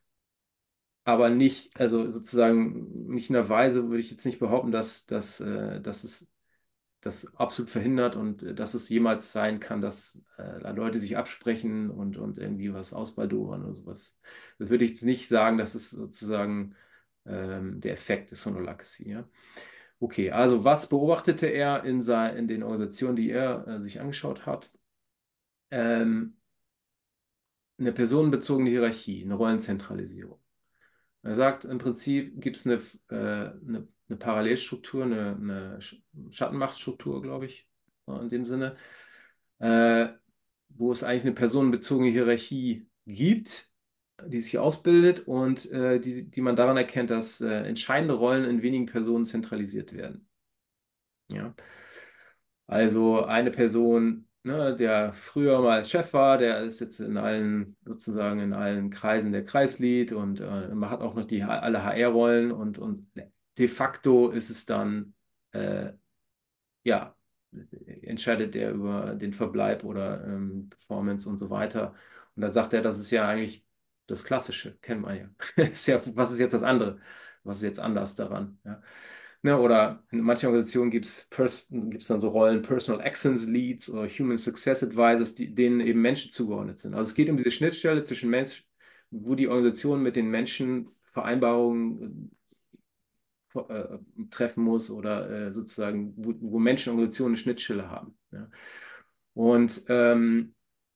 aber nicht, also sozusagen nicht in einer Weise, würde ich jetzt nicht behaupten, dass, dass, äh, dass es das absolut verhindert und äh, dass es jemals sein kann, dass äh, Leute sich absprechen und, und irgendwie was ausbaldowern oder sowas. Das würde ich jetzt nicht sagen, dass es sozusagen ähm, der Effekt ist von Holacracy. Ja? Okay, also was beobachtete er in, sein, in den Organisationen, die er äh, sich angeschaut hat? Ähm, eine personenbezogene Hierarchie, eine Rollenzentralisierung. Er sagt, im Prinzip gibt es eine, äh, eine, eine Parallelstruktur, eine, eine Sch- Schattenmachtstruktur, glaube ich, äh, in dem Sinne, äh, wo es eigentlich eine personenbezogene Hierarchie gibt, die sich ausbildet und äh, die, die man daran erkennt, dass äh, entscheidende Rollen in wenigen Personen zentralisiert werden. Ja. Also eine Person, ne, der früher mal Chef war, der ist jetzt in allen, sozusagen in allen Kreisen der Kreislead und äh, man hat auch noch die, alle H R-Rollen und, und de facto ist es dann, äh, ja, entscheidet der über den Verbleib oder ähm, Performance und so weiter. Und da sagt er, das ist ja eigentlich das Klassische, kennen wir ja. Ist ja. Was ist jetzt das andere? Was ist jetzt anders daran? Ja. Ne, oder in manchen Organisationen gibt es gibt's dann so Rollen Personal Excellence Leads oder Human Success Advisors, die, denen eben Menschen zugeordnet sind. Also es geht um diese Schnittstelle zwischen Menschen, wo die Organisation mit den Menschen Vereinbarungen äh, treffen muss oder äh, sozusagen, wo, wo Menschen und Organisationen eine Schnittstelle haben. Ja. Und ähm,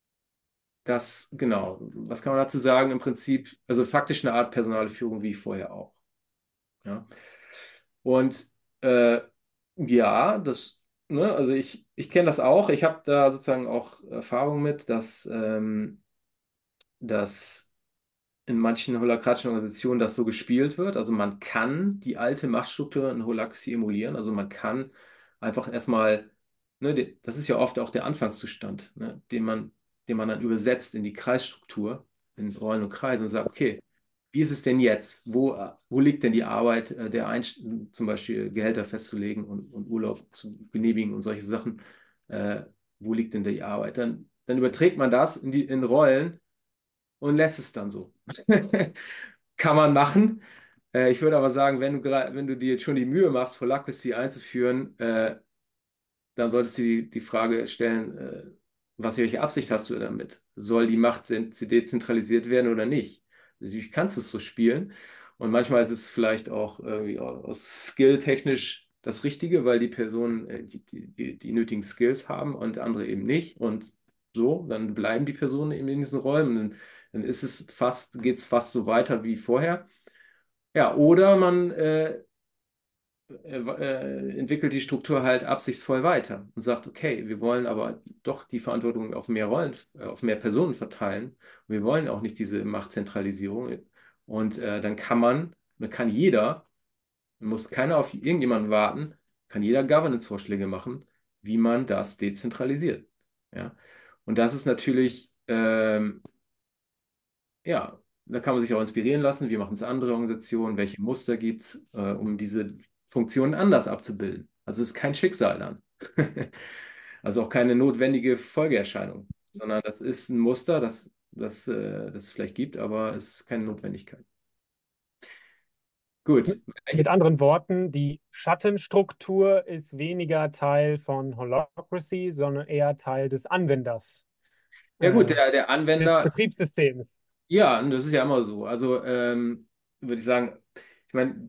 das, genau, was kann man dazu sagen? Im Prinzip, also faktisch eine Art personale Führung wie vorher auch. Ja. Und äh, ja, das, ne, also ich, ich kenne das auch. Ich habe da sozusagen auch Erfahrung mit, dass, ähm, dass in manchen holakratischen Organisationen das so gespielt wird. Also man kann die alte Machtstruktur in Holacracy emulieren. Also man kann einfach erstmal, ne, de- das ist ja oft auch der Anfangszustand, ne, den man, den man dann übersetzt in die Kreisstruktur, in Rollen und Kreisen und sagt, okay, wie ist es denn jetzt? Wo, äh, wo liegt denn die Arbeit, äh, der Einst zum Beispiel Gehälter festzulegen und, und Urlaub zu genehmigen und solche Sachen? Äh, wo liegt denn die Arbeit? Dann, dann überträgt man das in die, in Rollen und lässt es dann so. Kann man machen. Äh, ich würde aber sagen, wenn du, gra- wenn du dir jetzt schon die Mühe machst, Holacracy einzuführen, äh, dann solltest du die, die Frage stellen, äh, was, welche Absicht hast du damit? Soll die Macht sen- dezentralisiert werden oder nicht? Natürlich kannst du es so spielen. Und manchmal ist es vielleicht auch irgendwie aus skilltechnisch das Richtige, weil die Personen äh, die, die, die, die nötigen Skills haben und andere eben nicht. Und so, dann bleiben die Personen eben in diesen Räumen. Dann, dann ist es fast, geht es fast so weiter wie vorher. Ja, oder man äh, äh, äh, entwickelt die Struktur halt absichtsvoll weiter und sagt, okay, wir wollen aber doch die Verantwortung auf mehr Rollen, äh, auf mehr Personen verteilen. Wir wollen auch nicht diese Machtzentralisierung. Und äh, dann kann man, dann kann jeder, muss keiner auf irgendjemanden warten, kann jeder Governance-Vorschläge machen, wie man das dezentralisiert. Ja? Und das ist natürlich ähm, ja, da kann man sich auch inspirieren lassen. Wie machen es andere Organisationen? Welche Muster gibt es, äh, um diese Funktionen anders abzubilden? Also es ist kein Schicksal dann. Also auch keine notwendige Folgeerscheinung, sondern das ist ein Muster, das, das, äh, das es vielleicht gibt, aber es ist keine Notwendigkeit. Gut. Mit anderen Worten, die Schattenstruktur ist weniger Teil von Holacracy, sondern eher Teil des Anwenders, Ja gut, äh, der, der des Anwender, Betriebssystems. ja, und das ist ja immer so. Also ähm, würde ich sagen, ich meine,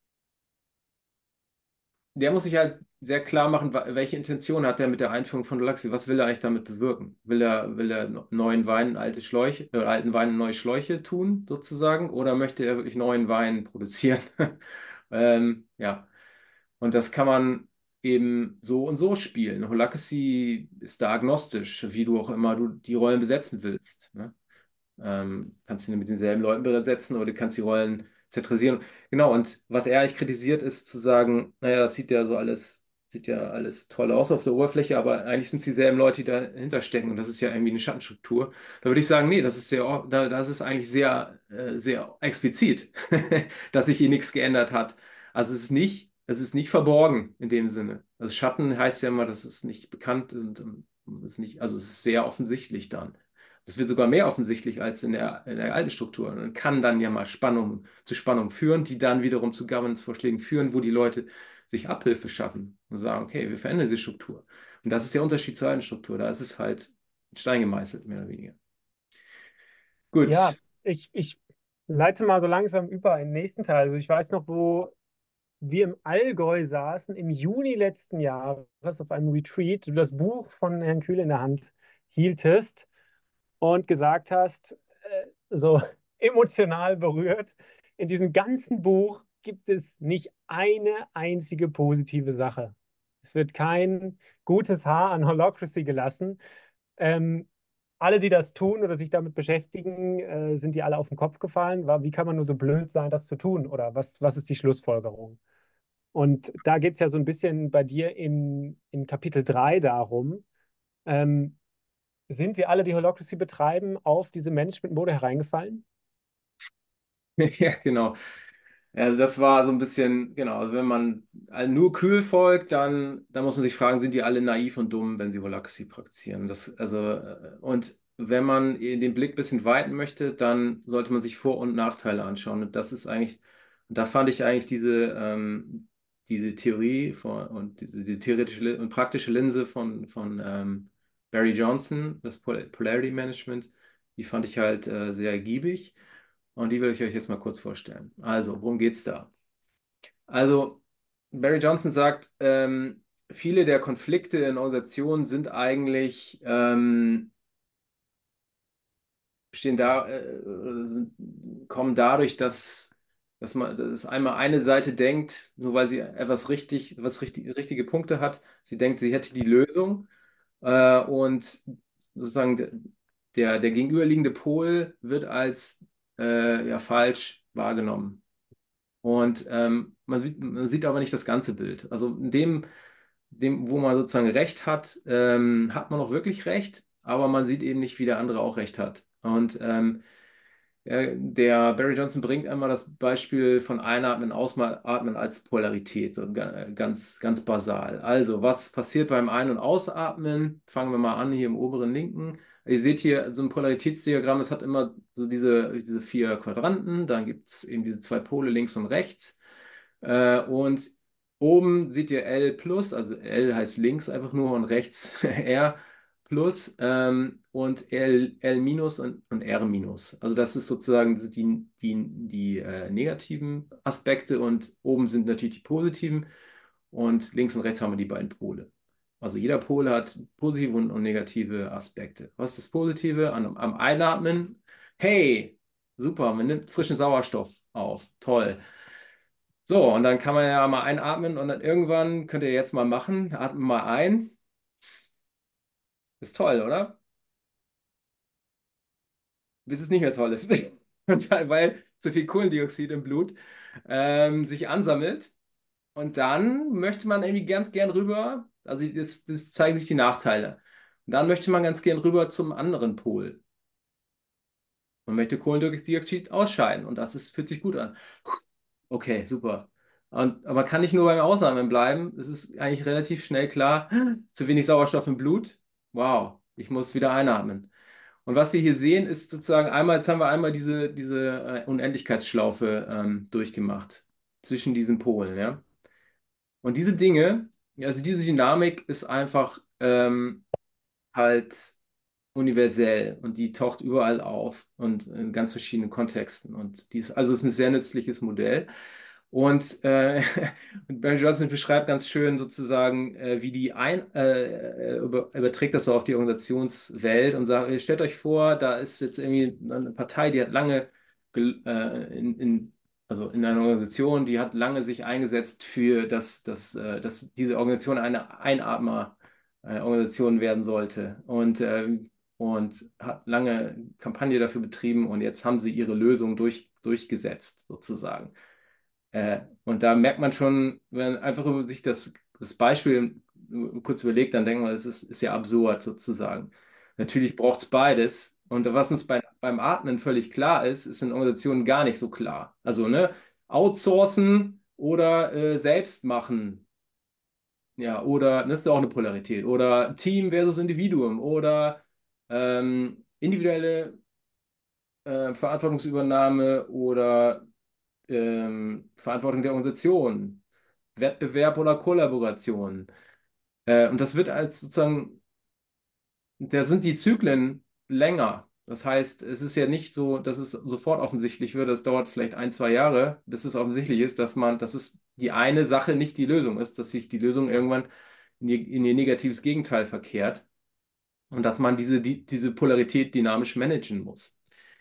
der muss sich halt sehr klar machen, wa- welche Intention hat er mit der Einführung von Galaxy? Was will er eigentlich damit bewirken? Will er, will er no- neuen Wein in alte Schläuche, äh, alten Wein in neue Schläuche tun, sozusagen? Oder möchte er wirklich neuen Wein produzieren? Ähm, ja, und das kann man eben so und so spielen. Holacracy ist da agnostisch, wie du auch immer du die Rollen besetzen willst. Ne? Ähm, kannst ihn mit denselben Leuten besetzen oder du kannst die Rollen zentralisieren. Genau, und was er eigentlich kritisiert, ist zu sagen, naja, das sieht ja so alles, sieht ja alles toll aus auf der Oberfläche, aber eigentlich sind es dieselben Leute, die dahinter stecken und das ist ja irgendwie eine Schattenstruktur. Da würde ich sagen, nee, das ist sehr, da, das ist eigentlich sehr, äh, sehr explizit, dass sich hier nichts geändert hat. Also es ist nicht, es ist nicht verborgen in dem Sinne. Also Schatten heißt ja immer, das ist nicht bekannt und ähm, ist nicht, also es ist sehr offensichtlich dann. Das wird sogar mehr offensichtlich als in der, in der alten Struktur und kann dann ja mal Spannung zu Spannung führen, die dann wiederum zu Governance-Vorschlägen führen, wo die Leute sich Abhilfe schaffen und sagen, okay, wir verändern diese Struktur. Und das ist der Unterschied zur alten Struktur. Da ist es halt in Stein gemeißelt, mehr oder weniger. Ja, Gut. ich, ich leite mal so langsam über in den nächsten Teil. Also ich weiß noch, wo wir im Allgäu saßen im Juni letzten Jahres auf einem Retreat, du das Buch von Herrn Kühl in der Hand hieltest und gesagt hast, äh, so emotional berührt, in diesem ganzen Buch gibt es nicht eine einzige positive Sache. Es wird kein gutes Haar an Holacracy gelassen. Ähm, alle, die das tun oder sich damit beschäftigen, äh, sind die alle auf den Kopf gefallen. War, wie kann man nur so blöd sein, das zu tun? Oder was, was ist die Schlussfolgerung? Und da geht es ja so ein bisschen bei dir in, in Kapitel drei darum, ähm, sind wir alle, die Holacracy betreiben, auf diese Management-Mode hereingefallen? Ja, genau. Also das war so ein bisschen, genau, also wenn man nur kühl folgt, dann, dann muss man sich fragen, sind die alle naiv und dumm, wenn sie Holacracy praktizieren? Das, also, äh, und wenn man den Blick ein bisschen weiten möchte, dann sollte man sich Vor- und Nachteile anschauen. Und das ist eigentlich, und da fand ich eigentlich diese, ähm, diese Theorie von, und diese die theoretische Li- und praktische Linse von, von ähm, Barry Johnson, das Pol Polarity Management, die fand ich halt äh, sehr ergiebig. Und die will ich euch jetzt mal kurz vorstellen. Also, worum geht's da? Also, Barry Johnson sagt, ähm, viele der Konflikte in Organisationen sind eigentlich, ähm, bestehen da, äh, sind, kommen dadurch, dass, dass man, dass einmal eine Seite denkt, nur weil sie etwas richtig, was richtig, richtige Punkte hat, sie denkt, sie hätte die Lösung, äh, und sozusagen der, der gegenüberliegende Pol wird als äh, ja, falsch wahrgenommen. Und ähm, man sieht, man sieht aber nicht das ganze Bild. Also in dem, dem, wo man sozusagen Recht hat, ähm, hat man auch wirklich Recht, aber man sieht eben nicht, wie der andere auch Recht hat. Und ähm, ja, der Barry Johnson bringt einmal das Beispiel von Einatmen, Ausatmen als Polarität, so ga- ganz, ganz basal. Also, was passiert beim Ein- und Ausatmen? Fangen wir mal an, hier im oberen linken. Ihr seht hier so ein Polaritätsdiagramm, es hat immer so diese, diese vier Quadranten, dann gibt es eben diese zwei Pole links und rechts. Äh, und oben seht ihr L plus, also L heißt links einfach nur und rechts R plus, ähm, und L, L minus und, und R minus. Also das ist sozusagen die, die, die äh, negativen Aspekte und oben sind natürlich die positiven und links und rechts haben wir die beiden Pole. Also jeder Pol hat positive und, und negative Aspekte. Was ist das Positive? Am, am Einatmen, hey, super, man nimmt frischen Sauerstoff auf, toll. So, und dann kann man ja mal einatmen und dann irgendwann könnt ihr jetzt mal machen, atmen mal ein. Ist toll, oder? Bis es nicht mehr toll ist. Und dann, weil zu viel Kohlendioxid im Blut ähm, sich ansammelt. Und dann möchte man irgendwie ganz gern rüber, also das, das zeigen sich die Nachteile. Und dann möchte man ganz gern rüber zum anderen Pol. Man möchte Kohlendioxid ausscheiden und das ist, fühlt sich gut an. Okay, super. Und, aber kann nicht nur beim Ausatmen bleiben. Es ist eigentlich relativ schnell klar, zu wenig Sauerstoff im Blut. Wow, ich muss wieder einatmen. Und was Sie hier sehen, ist sozusagen einmal, jetzt haben wir einmal diese, diese äh, Unendlichkeitsschlaufe ähm, durchgemacht zwischen diesen Polen, ja. Und diese Dinge, also diese Dynamik ist einfach ähm, halt universell und die taucht überall auf und in ganz verschiedenen Kontexten. Und die ist, also es ist ein sehr nützliches Modell. Und, äh, und Barry Johnson beschreibt ganz schön sozusagen, äh, wie die ein, äh, über, überträgt das so auf die Organisationswelt und sagt, stellt euch vor, da ist jetzt irgendwie eine Partei, die hat lange gel- äh, in, in, also in einer Organisation, die hat lange sich eingesetzt für, dass, dass, äh, dass diese Organisation eine Einatmer-Organisation werden sollte. Und ähm, und hat lange Kampagne dafür betrieben und jetzt haben sie ihre Lösung durch, durchgesetzt, sozusagen. Äh, und da merkt man schon, wenn einfach über sich das, das Beispiel kurz überlegt, dann denkt man, es ist, ist ja absurd sozusagen. Natürlich braucht es beides. Und was uns bei, beim Atmen völlig klar ist, ist in Organisationen gar nicht so klar. Also, ne, outsourcen oder äh, selbst machen. Ja, oder das ist ja auch eine Polarität. Oder Team versus Individuum oder ähm, individuelle äh, Verantwortungsübernahme oder ähm, Verantwortung der Organisation, Wettbewerb oder Kollaboration. Äh, und das wird als sozusagen, da sind die Zyklen länger. Das heißt, es ist ja nicht so, dass es sofort offensichtlich wird. Es dauert vielleicht ein, zwei Jahre, bis es offensichtlich ist, dass man, dass es die eine Sache nicht die Lösung ist, dass sich die Lösung irgendwann in ihr, in ihr negatives Gegenteil verkehrt und dass man diese, die, diese Polarität dynamisch managen muss.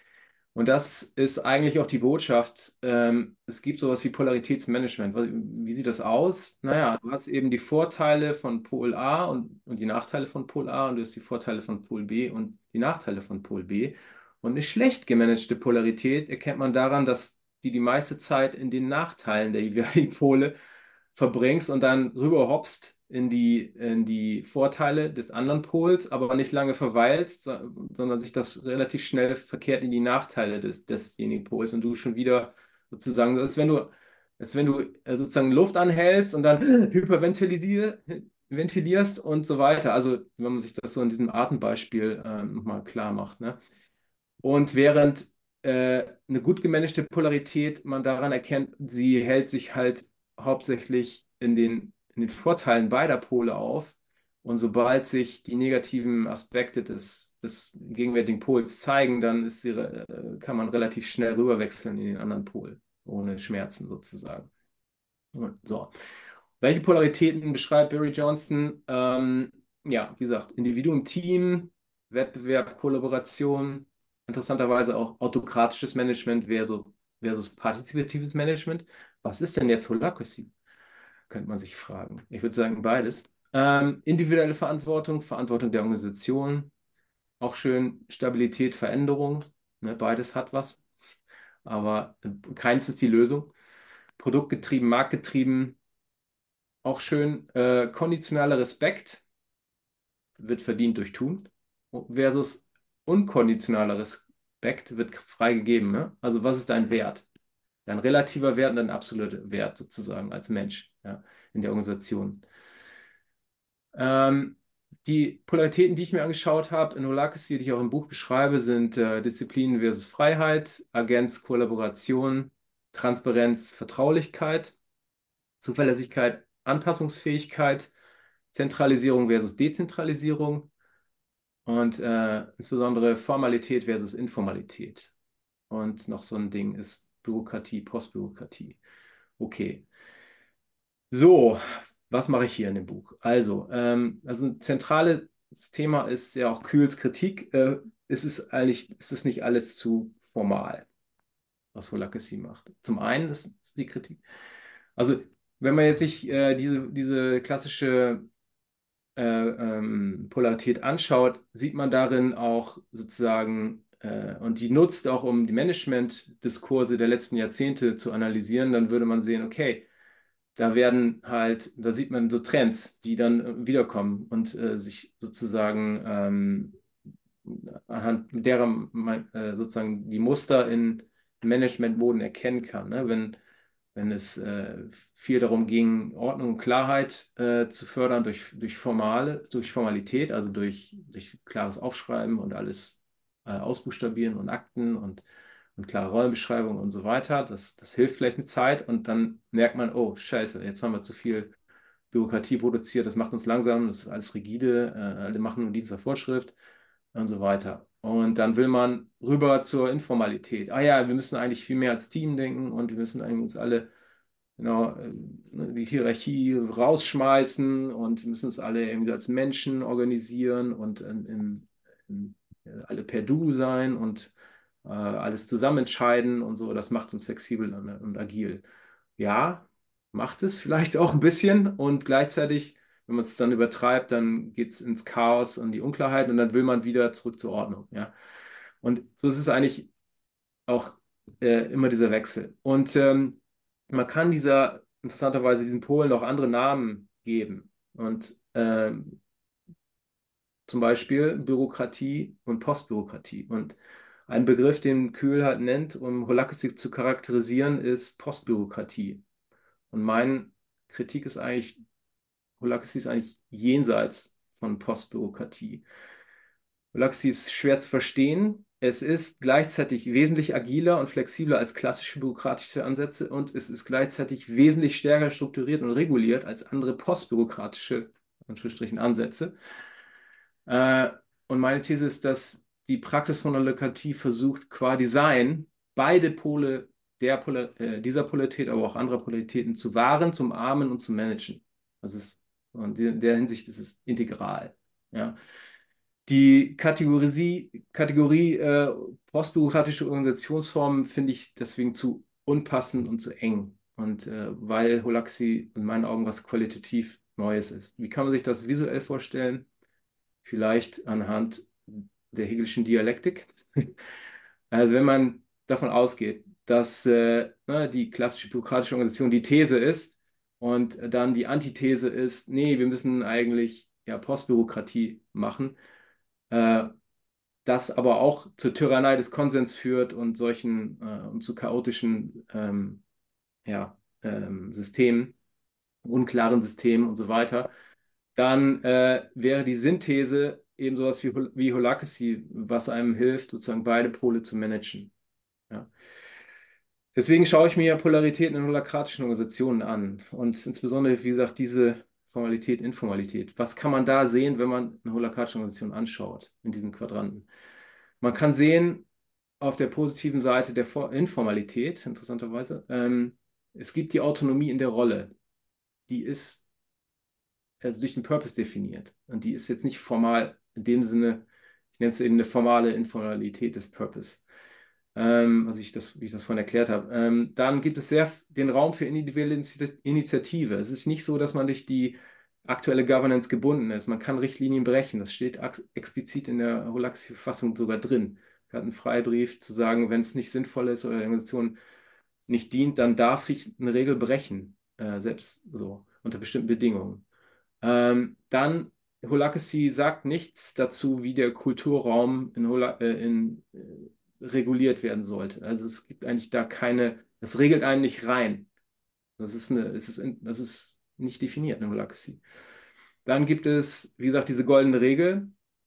Und das ist eigentlich auch die Botschaft. Ähm, es gibt sowas wie Polaritätsmanagement. Was- Wie sieht das aus? Naja, du hast eben die Vorteile von Pol A und, und die Nachteile von Pol A und du hast die Vorteile von Pol B und die Nachteile von Pol B. Und eine schlecht gemanagte Polarität erkennt man daran, dass die die meiste Zeit in den Nachteilen der jeweiligen Pole verbringst und dann rüberhoppst in die, in die Vorteile des anderen Pols, aber nicht lange verweilst, so- sondern sich das relativ schnell verkehrt in die Nachteile des, desjenigen Pols und du schon wieder sozusagen, als wenn du, als wenn du äh, sozusagen Luft anhältst und dann hyperventilisier, ventilierst und so weiter. Also wenn man sich das so in diesem Atembeispiel äh, nochmal klar macht, ne? Und während äh, eine gut gemanagte Polarität man daran erkennt, sie hält sich halt hauptsächlich in den, in den Vorteilen beider Pole auf. Und sobald sich die negativen Aspekte des, des gegenwärtigen Pols zeigen, dann ist sie, äh, kann man relativ schnell rüberwechseln in den anderen Pol, ohne Schmerzen sozusagen. Und so. Welche Polaritäten beschreibt Barry Johnson? Ähm, ja, wie gesagt, Individuum, Team, Wettbewerb, Kollaboration, interessanterweise auch autokratisches Management versus, versus partizipatives Management. Was ist denn jetzt Holacracy? Könnte man sich fragen. Ich würde sagen, beides. Ähm, individuelle Verantwortung, Verantwortung der Organisation, auch schön Stabilität, Veränderung. Ne, beides hat was, aber keins ist die Lösung. Produktgetrieben, marktgetrieben, auch schön. Äh, konditionaler Respekt wird verdient durch Tun versus unkonditionaler Respekt wird frei gegeben. Ne? Also was ist dein Wert? Dein relativer Wert und dein absoluter Wert sozusagen als Mensch, ja, in der Organisation. Ähm, die Polaritäten, die ich mir angeschaut habe in Holacracy, die ich auch im Buch beschreibe, sind äh, Disziplin versus Freiheit, Agenz, Kollaboration, Transparenz, Vertraulichkeit, Zuverlässigkeit, Anpassungsfähigkeit, Zentralisierung versus Dezentralisierung und äh, insbesondere Formalität versus Informalität. Und noch so ein Ding ist Bürokratie, Postbürokratie. Okay. So, was mache ich hier in dem Buch? Also, ähm, also ein zentrales Thema ist ja auch Kühls Kritik. Äh, es ist eigentlich, es ist nicht alles zu formal, was Holacracy macht. Zum einen ist, ist die Kritik. Also, wenn man jetzt sich äh, diese, diese klassische äh, ähm, Polarität anschaut, sieht man darin auch sozusagen, äh, und die nutzt auch, um die Management-Diskurse der letzten Jahrzehnte zu analysieren, dann würde man sehen, okay, da werden halt, da sieht man so Trends, die dann äh, wiederkommen und äh, sich sozusagen ähm, anhand derer man äh, sozusagen die Muster in Managementmoden erkennen kann. Ne? Wenn, wenn es äh, viel darum ging, Ordnung und Klarheit äh, zu fördern durch, durch Formale, durch Formalität, also durch, durch klares Aufschreiben und alles äh, ausbuchstabieren und Akten und, und klare Rollenbeschreibungen und so weiter. Das, das hilft vielleicht eine Zeit und dann merkt man, oh, Scheiße, jetzt haben wir zu viel Bürokratie produziert, das macht uns langsam, das ist alles rigide, äh, alle machen nur Dienst nach Vorschrift und so weiter. Und dann will man rüber zur Informalität. Ah ja, wir müssen eigentlich viel mehr als Team denken und wir müssen eigentlich uns alle genau äh, die Hierarchie rausschmeißen und wir müssen uns alle irgendwie als Menschen organisieren und in, in, in, äh, alle per Du sein und äh, alles zusammen entscheiden und so. Das macht uns flexibel und, und agil. Ja, macht es vielleicht auch ein bisschen und gleichzeitig, wenn man es dann übertreibt, dann geht es ins Chaos und die Unklarheit und dann will man wieder zurück zur Ordnung. Ja. Und so ist es eigentlich auch äh, immer dieser Wechsel. Und ähm, man kann dieser, interessanterweise diesen Polen auch andere Namen geben. Und ähm, zum Beispiel Bürokratie und Postbürokratie. Und ein Begriff, den Kühl halt nennt, um Holacracy zu charakterisieren, ist Postbürokratie. Und meine Kritik ist eigentlich, Holacracy ist eigentlich jenseits von Postbürokratie. Holacracy ist schwer zu verstehen. Es ist gleichzeitig wesentlich agiler und flexibler als klassische bürokratische Ansätze und es ist gleichzeitig wesentlich stärker strukturiert und reguliert als andere postbürokratische Anführungsstrichen, Ansätze. Äh, und meine These ist, dass die Praxis von Holacracy versucht, qua Design beide Pole der Polar, äh, dieser Polarität, aber auch anderer Polaritäten zu wahren, zum Armen und zu managen. Das ist, und in der Hinsicht ist es integral. Ja. Die Kategorie, Kategorie äh, postbürokratische Organisationsformen finde ich deswegen zu unpassend und zu eng. Und äh, weil Holacracy in meinen Augen was qualitativ Neues ist. Wie kann man sich das visuell vorstellen? Vielleicht anhand der Hegelischen Dialektik. Also wenn man davon ausgeht, dass äh, ne, die klassische bürokratische Organisation die These ist und dann die Antithese ist, nee, wir müssen eigentlich ja, Postbürokratie machen, äh, das aber auch zur Tyrannei des Konsens führt und solchen äh, und zu chaotischen ähm, ja, ähm, Systemen, unklaren Systemen und so weiter, dann äh, wäre die Synthese eben sowas wie, Hol wie Holacracy, was einem hilft, sozusagen beide Pole zu managen. Ja. Deswegen schaue ich mir Polaritäten in holakratischen Organisationen an und insbesondere, wie gesagt, diese Formalität, Informalität. Was kann man da sehen, wenn man eine holakratische Organisation anschaut, in diesen Quadranten? Man kann sehen, auf der positiven Seite der For Informalität, interessanterweise, ähm, es gibt die Autonomie in der Rolle. Die ist also durch den Purpose definiert. Und die ist jetzt nicht formal in dem Sinne, ich nenne es eben eine formale Informalität des Purpose, ähm, was ich das, wie ich das vorhin erklärt habe. Ähm, dann gibt es sehr den Raum für individuelle Initi- Initiative. Es ist nicht so, dass man durch die aktuelle Governance gebunden ist. Man kann Richtlinien brechen. Das steht explizit in der Holacracy-Verfassung sogar drin. Er hat einen Freibrief zu sagen, wenn es nicht sinnvoll ist oder der Organisation nicht dient, dann darf ich eine Regel brechen, äh, selbst so, unter bestimmten Bedingungen. Ähm, dann, Holacracy sagt nichts dazu, wie der Kulturraum in, Hola äh, in, äh, reguliert werden sollte. Also es gibt eigentlich da keine, das regelt einen nicht rein. Das ist, eine, es ist, in, das ist nicht definiert in Holacracy. Dann gibt es, wie gesagt, diese goldene Regel.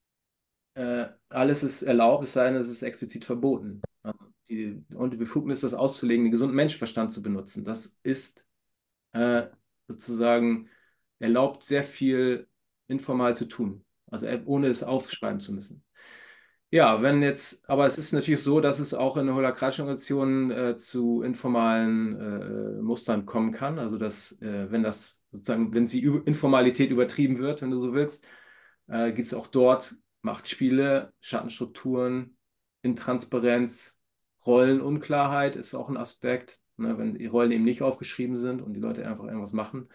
Äh, alles ist erlaubt, es sei denn, es ist explizit verboten. Die, und die Befugnis, das auszulegen, den gesunden Menschenverstand zu benutzen. Das ist äh, sozusagen erlaubt, sehr viel informal zu tun, also äh, ohne es aufschreiben zu müssen. Ja, wenn jetzt, aber es ist natürlich so, dass es auch in holakratischen Organisationen äh, zu informalen äh, Mustern kommen kann. Also dass, äh, wenn das sozusagen, wenn die Ü Informalität übertrieben wird, wenn du so willst, äh, gibt es auch dort Machtspiele, Schattenstrukturen, Intransparenz, Rollenunklarheit ist auch ein Aspekt, ne, wenn die Rollen eben nicht aufgeschrieben sind und die Leute einfach irgendwas machen.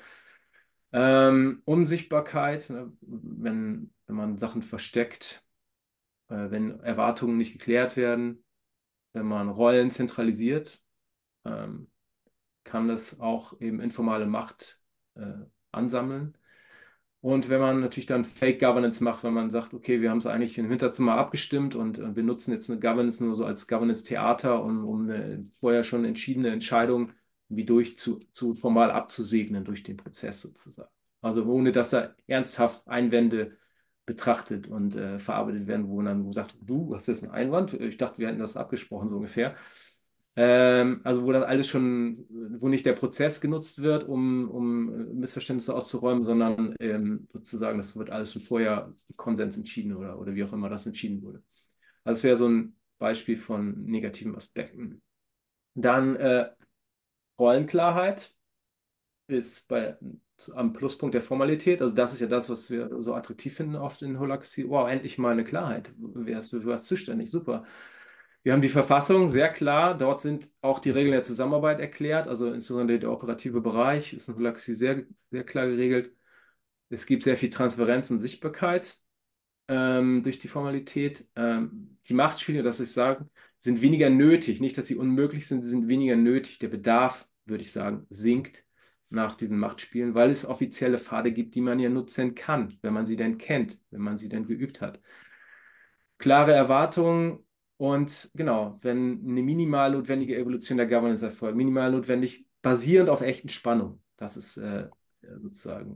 Ähm, Unsichtbarkeit, ne, wenn, wenn man Sachen versteckt, äh, wenn Erwartungen nicht geklärt werden, wenn man Rollen zentralisiert, ähm, kann das auch eben informale Macht äh, ansammeln. Und wenn man natürlich dann Fake Governance macht, wenn man sagt, okay, wir haben es eigentlich im Hinterzimmer abgestimmt und äh, wir nutzen jetzt eine Governance nur so als Governance-Theater, um, um eine vorher schon entschiedene Entscheidung wie durch zu, zu formal abzusegnen durch den Prozess sozusagen. Also ohne dass da ernsthaft Einwände betrachtet und äh, verarbeitet werden, wo man dann sagt, du hast jetzt einen Einwand? Ich dachte, wir hätten das abgesprochen, so ungefähr. Ähm, also wo das alles schon, wo nicht der Prozess genutzt wird, um, um Missverständnisse auszuräumen, sondern ähm, sozusagen, das wird alles schon vorher Konsens entschieden oder, oder wie auch immer das entschieden wurde. Also das wäre so ein Beispiel von negativen Aspekten. Dann äh, Rollenklarheit ist bei, am Pluspunkt der Formalität. Also das ist ja das, was wir so attraktiv finden oft in Holacracy. Wow, endlich mal eine Klarheit. Wer ist für was zuständig? Super. Wir haben die Verfassung sehr klar. Dort sind auch die Regeln der Zusammenarbeit erklärt. Also insbesondere der operative Bereich ist in Holacracy sehr, sehr klar geregelt. Es gibt sehr viel Transparenz und Sichtbarkeit ähm, durch die Formalität. Ähm, die Machtspiele, das ich sagen, sind weniger nötig. Nicht, dass sie unmöglich sind, sie sind weniger nötig. Der Bedarf, würde ich sagen, sinkt nach diesen Machtspielen, weil es offizielle Pfade gibt, die man ja nutzen kann, wenn man sie denn kennt, wenn man sie denn geübt hat. Klare Erwartungen und genau, wenn eine minimal notwendige Evolution der Governance erfolgt, minimal notwendig, basierend auf echten Spannungen. Das ist äh, sozusagen.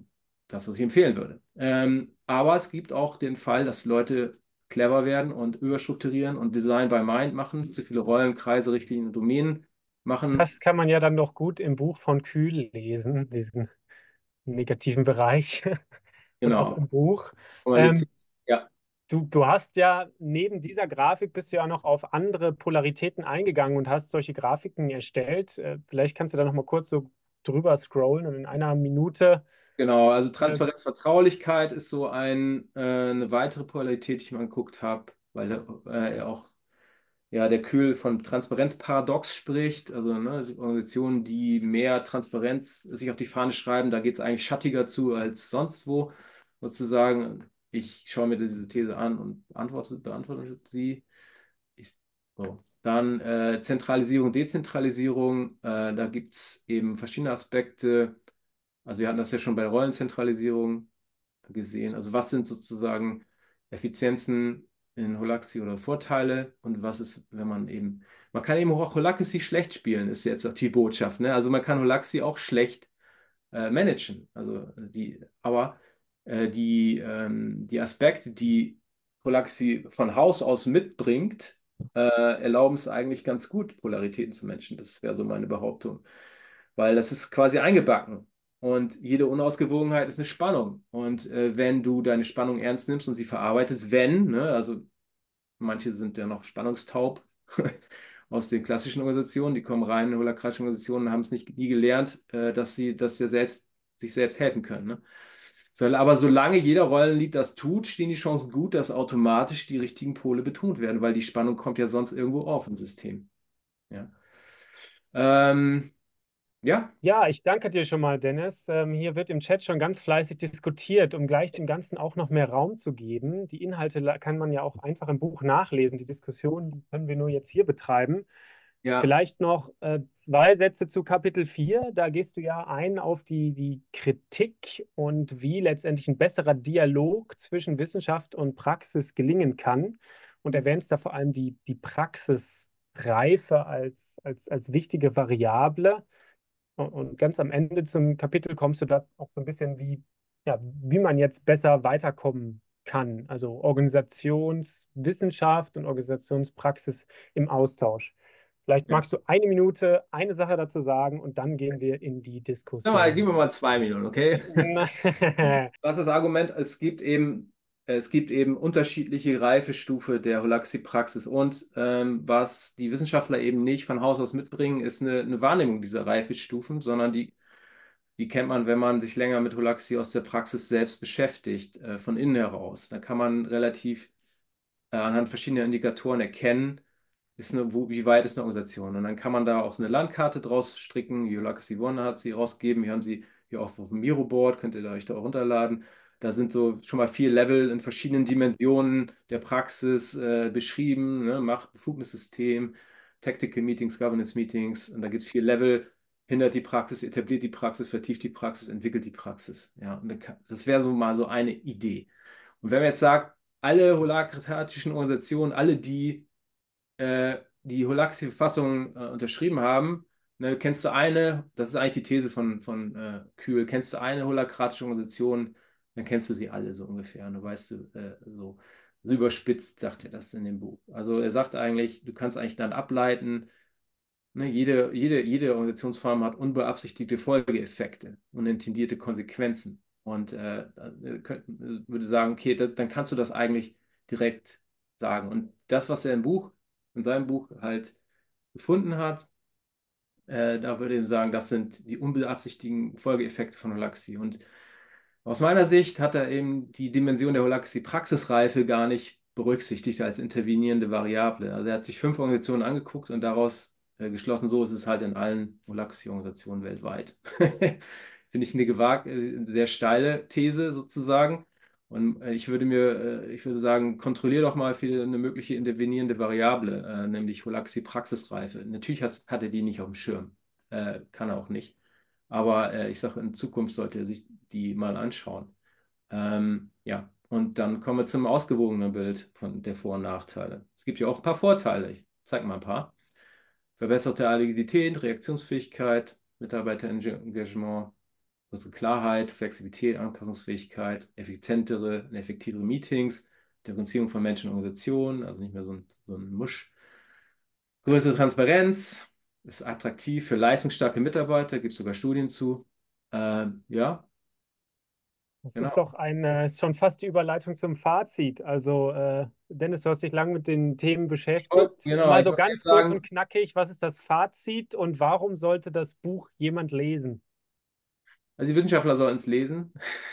das, was ich empfehlen würde. Ähm, aber es gibt auch den Fall, dass Leute clever werden und überstrukturieren und Design by Mind machen, zu viele Rollen, Kreise, Richtlinien und Domänen machen. Das kann man ja dann noch gut im Buch von Kühl lesen, diesen negativen Bereich und auch Genau. im Buch. Formalität. Ähm, Ja, du, du hast ja neben dieser Grafik bist du ja noch auf andere Polaritäten eingegangen und hast solche Grafiken erstellt. Äh, vielleicht kannst du da noch mal kurz so drüber scrollen und in einer Minute. genau. Also äh, Transparenz, Vertraulichkeit ist so ein, äh, eine weitere Polarität, die ich mal angeguckt habe, weil äh, auch ja, der Kühl von Transparenzparadox spricht, also ne, die Organisationen, die mehr Transparenz sich auf die Fahne schreiben, da geht es eigentlich schattiger zu als sonst wo, sozusagen. Ich schaue mir diese These an und beantworte, beantworte sie. Ich, so. Dann äh, Zentralisierung, Dezentralisierung, äh, da gibt es eben verschiedene Aspekte. Also wir hatten das ja schon bei Rollenzentralisierung gesehen. Also was sind sozusagen Effizienzen in Holaxi oder Vorteile und was ist, wenn man eben, man kann eben auch Holaxi schlecht spielen, ist jetzt auch die Botschaft, ne? Also man kann Holaxi auch schlecht äh, managen. Also die, aber äh, die, ähm, die Aspekte, die Holaxi von Haus aus mitbringt, äh, erlauben es eigentlich ganz gut, Polaritäten zu managen. Das wäre so meine Behauptung. Weil das ist quasi eingebacken. Und jede Unausgewogenheit ist eine Spannung. Und äh, wenn du deine Spannung ernst nimmst und sie verarbeitest, wenn, ne, also manche sind ja noch spannungstaub aus den klassischen Organisationen, die kommen rein in holakratische Organisationen und haben es nicht, nie gelernt, äh, dass sie, dass sie selbst, sich selbst helfen können. Ne? So, aber solange jeder Rollenlied das tut, stehen die Chancen gut, dass automatisch die richtigen Pole betont werden, weil die Spannung kommt ja sonst irgendwo auf im System. Ja, ähm, ja. Ja, ich danke dir schon mal, Dennis. Ähm, hier wird im Chat schon ganz fleißig diskutiert, um gleich dem Ganzen auch noch mehr Raum zu geben. Die Inhalte la- kann man ja auch einfach im Buch nachlesen. Die Diskussion die können wir nur jetzt hier betreiben. Ja, Vielleicht noch äh, zwei Sätze zu Kapitel vier. Da gehst du ja ein auf die, die Kritik und wie letztendlich ein besserer Dialog zwischen Wissenschaft und Praxis gelingen kann und erwähnst da vor allem die, die Praxisreife als, als, als wichtige Variable. Und und ganz am Ende zum Kapitel kommst du da auch so ein bisschen wie, ja, wie man jetzt besser weiterkommen kann. Also Organisationswissenschaft und Organisationspraxis im Austausch. Vielleicht ja. magst du eine Minute eine Sache dazu sagen und dann gehen wir in die Sag mal, gib Diskussion. mir mal zwei Minuten, okay? Was ist das Argument? Es gibt eben, es gibt eben unterschiedliche Reifestufe der Holaxi-Praxis. Und ähm, was die Wissenschaftler eben nicht von Haus aus mitbringen, ist eine, eine Wahrnehmung dieser Reifestufen, sondern die, die kennt man, wenn man sich länger mit Holaxi aus der Praxis selbst beschäftigt, äh, von innen heraus. Da kann man relativ äh, anhand verschiedener Indikatoren erkennen, ist eine, wo, wie weit ist eine Organisation. Und dann kann man da auch eine Landkarte draus stricken. Yolaki One hat sie rausgegeben. Wir haben sie hier auch auf dem Miro-Board, könnt ihr euch da auch runterladen. Da sind so schon mal vier Level in verschiedenen Dimensionen der Praxis äh, beschrieben. Ne? Macht, Befugnissystem, Tactical Meetings, Governance Meetings. Und da gibt es vier Level. Hindert die Praxis, etabliert die Praxis, vertieft die Praxis, entwickelt die Praxis. Ja, und dann kann- das wäre so mal so eine Idee. Und wenn man jetzt sagt, alle holakratischen Organisationen, alle, die äh, die Holaxi-Verfassung äh, unterschrieben haben, ne, kennst du eine, das ist eigentlich die These von, von äh, Kühl, kennst du eine holakratische Organisation, dann kennst du sie alle so ungefähr. Und du weißt, du, äh, so, so überspitzt sagt er das in dem Buch. Also er sagt eigentlich, du kannst eigentlich dann ableiten, ne, jede, jede, jede Organisationsform hat unbeabsichtigte Folgeeffekte, unintendierte Konsequenzen. Und äh, äh, könnt, würde sagen, okay, da, dann kannst du das eigentlich direkt sagen. Und das, was er im Buch, in seinem Buch halt gefunden hat, äh, da würde ich sagen, das sind die unbeabsichtigten Folgeeffekte von Holaxi. Und aus meiner Sicht hat er eben die Dimension der Holaxi-Praxisreife gar nicht berücksichtigt als intervenierende Variable. Also er hat sich fünf Organisationen angeguckt und daraus äh, geschlossen, so ist es halt in allen Holaxi-Organisationen weltweit. Finde ich eine gewagt, äh, sehr steile These sozusagen. Und äh, ich würde mir, äh, ich würde sagen, kontrollier doch mal für eine mögliche intervenierende Variable, äh, nämlich Holaxi-Praxisreife. Natürlich has, hat er die nicht auf dem Schirm. Äh, kann er auch nicht. Aber äh, ich sage, in Zukunft sollte er sich die mal anschauen. Ähm, ja, und dann kommen wir zum ausgewogenen Bild von der Vor- und Nachteile. Es gibt ja auch ein paar Vorteile. Ich zeige mal ein paar. Verbesserte Agilität, Reaktionsfähigkeit, Mitarbeiterengagement, größere Klarheit, Flexibilität, Anpassungsfähigkeit, effizientere und effektivere Meetings, Differenzierung von Menschen und Organisationen, also nicht mehr so ein, so ein Musch. Größere Transparenz, ist attraktiv für leistungsstarke Mitarbeiter, gibt es sogar Studien zu. Ähm, ja, Das ist genau. doch eine, ist schon fast die Überleitung zum Fazit. Also, äh, Dennis, du hast dich lange mit den Themen Ich wollt, beschäftigt. genau, Mal ich so wollte jetzt ganz kurz sagen, und knackig, was ist das Fazit und warum sollte das Buch jemand lesen? also die Wissenschaftler sollen es lesen,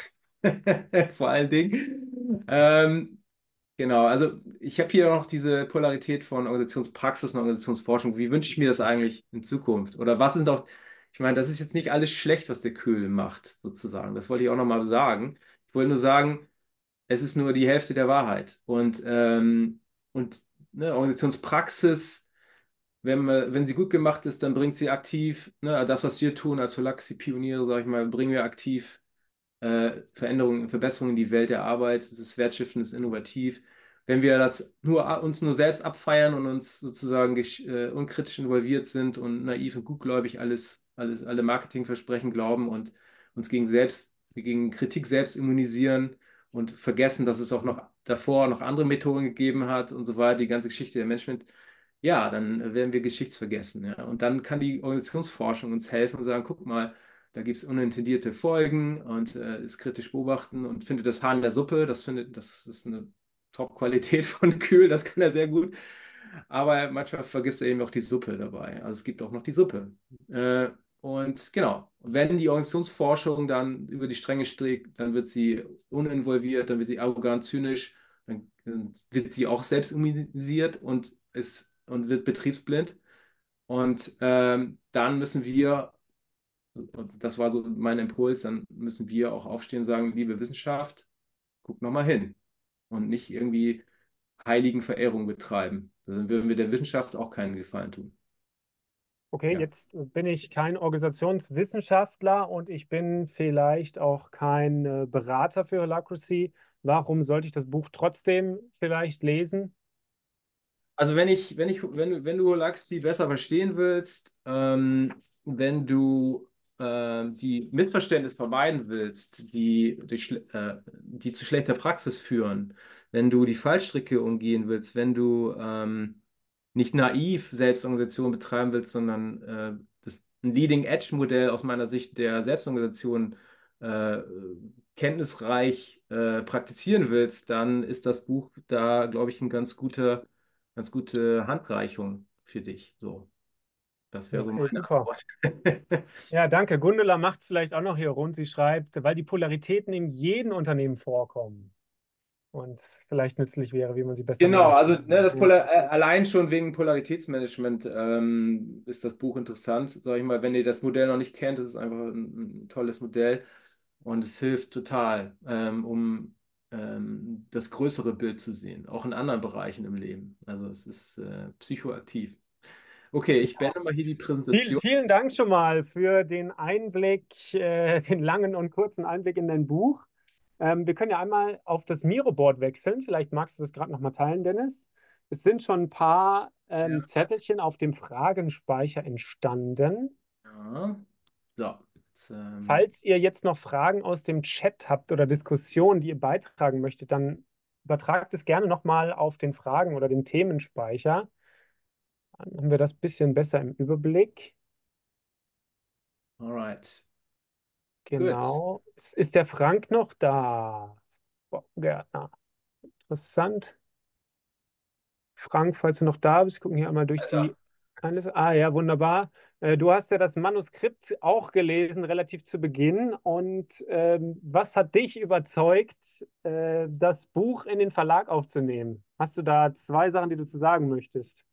vor allen Dingen. Ähm, Genau, also ich habe hier noch diese Polarität von Organisationspraxis und Organisationsforschung. Wie wünsche ich mir das eigentlich in Zukunft? Oder was sind auch, ich meine, das ist jetzt nicht alles schlecht, was der Kühl macht, sozusagen. Das wollte ich auch nochmal sagen. Ich wollte nur sagen, es ist nur die Hälfte der Wahrheit. Und, ähm, und ne, Organisationspraxis, wenn, wir, wenn sie gut gemacht ist, dann bringt sie aktiv, ne, das, was wir tun als Holaxy-Pioniere, sage ich mal, bringen wir aktiv äh, Veränderungen, Verbesserungen in die Welt der Arbeit. Es ist wertschöpfend, es ist innovativ. Wenn wir das nur, uns nur selbst abfeiern und uns sozusagen gesch- äh, unkritisch involviert sind und naiv und gutgläubig alles, alles, alle Marketingversprechen glauben und uns gegen selbst, gegen Kritik selbst immunisieren und vergessen, dass es auch noch davor noch andere Methoden gegeben hat und so weiter, die ganze Geschichte der Management, ja, dann werden wir geschichtsvergessen. Ja. Und dann kann die Organisationsforschung uns helfen und sagen, guck mal, da gibt es unintendierte Folgen und äh, ist kritisch beobachten und findet das Haar in der Suppe. Das findet, das ist eine Top-Qualität von Kühl, das kann er sehr gut. Aber manchmal vergisst er eben auch die Suppe dabei. Also es gibt auch noch die Suppe. Äh, und genau, wenn die Organisationsforschung dann über die Stränge strickt, dann wird sie uninvolviert, dann wird sie arrogant, zynisch, dann wird sie auch selbst immunisiert und, ist, und wird betriebsblind. Und ähm, dann müssen wir, und das war so mein Impuls, dann müssen wir auch aufstehen und sagen, liebe Wissenschaft, guck nochmal hin und nicht irgendwie Heiligenverehrung betreiben. Dann würden wir der Wissenschaft auch keinen Gefallen tun. Okay, Ja. jetzt bin ich kein Organisationswissenschaftler und ich bin vielleicht auch kein äh, Berater für Holacracy. Warum sollte ich das Buch trotzdem vielleicht lesen? Also wenn ich, wenn ich, wenn, du- wenn du Laxi besser verstehen willst, ähm, wenn du ähm, die Missverständnisse vermeiden willst, die, durch, schle- äh, die zu schlechter Praxis führen, wenn du die Fallstricke umgehen willst, wenn du ähm, nicht naiv Selbstorganisation betreiben willst, sondern äh, das ein Leading-Edge-Modell aus meiner Sicht der Selbstorganisation äh, kenntnisreich äh, praktizieren willst, dann ist das Buch da, glaube ich, ein ganz guter ganz gute Handreichung für dich. So, das wäre so Okay, meine super. Antwort. Ja, danke. Gundula macht es vielleicht auch noch hier rund. Sie schreibt, weil die Polaritäten in jedem Unternehmen vorkommen und vielleicht nützlich wäre, wie man sie besser Genau, also managen ne, kann. das Gut. Polar, äh, allein schon wegen Polaritätsmanagement ähm, ist das Buch interessant. Sag ich mal, wenn ihr das Modell noch nicht kennt, das ist einfach ein, ein tolles Modell und es hilft total, ähm, um ähm, das größere Bild zu sehen, auch in anderen Bereichen im Leben. Also es ist äh, psychoaktiv. Okay, ich beende mal hier die Viel, Präsentation. vielen Dank schon mal für den Einblick, äh, den langen und kurzen Einblick in dein Buch. Ähm, wir können ja einmal auf das Miro-Board wechseln. Vielleicht magst du das gerade noch mal teilen, Dennis. Es sind schon ein paar ähm, Ja, Zettelchen auf dem Fragenspeicher entstanden. ja. So, jetzt, ähm, Falls ihr jetzt noch Fragen aus dem Chat habt oder Diskussionen, die ihr beitragen möchtet, dann übertragt es gerne nochmal auf den Fragen- oder den Themenspeicher. Dann haben wir das ein bisschen besser im Überblick. alright. Gut. Genau. Ist ist der Frank noch da? Boah, Gärtner. Interessant. Frank, falls du noch da bist, gucken hier einmal durch Also, die Anliste. Ah ja, wunderbar. Äh, Du hast ja das Manuskript auch gelesen, relativ zu Beginn. Und ähm, was hat dich überzeugt, äh, das Buch in den Verlag aufzunehmen? Hast du da zwei Sachen, die du zu sagen möchtest?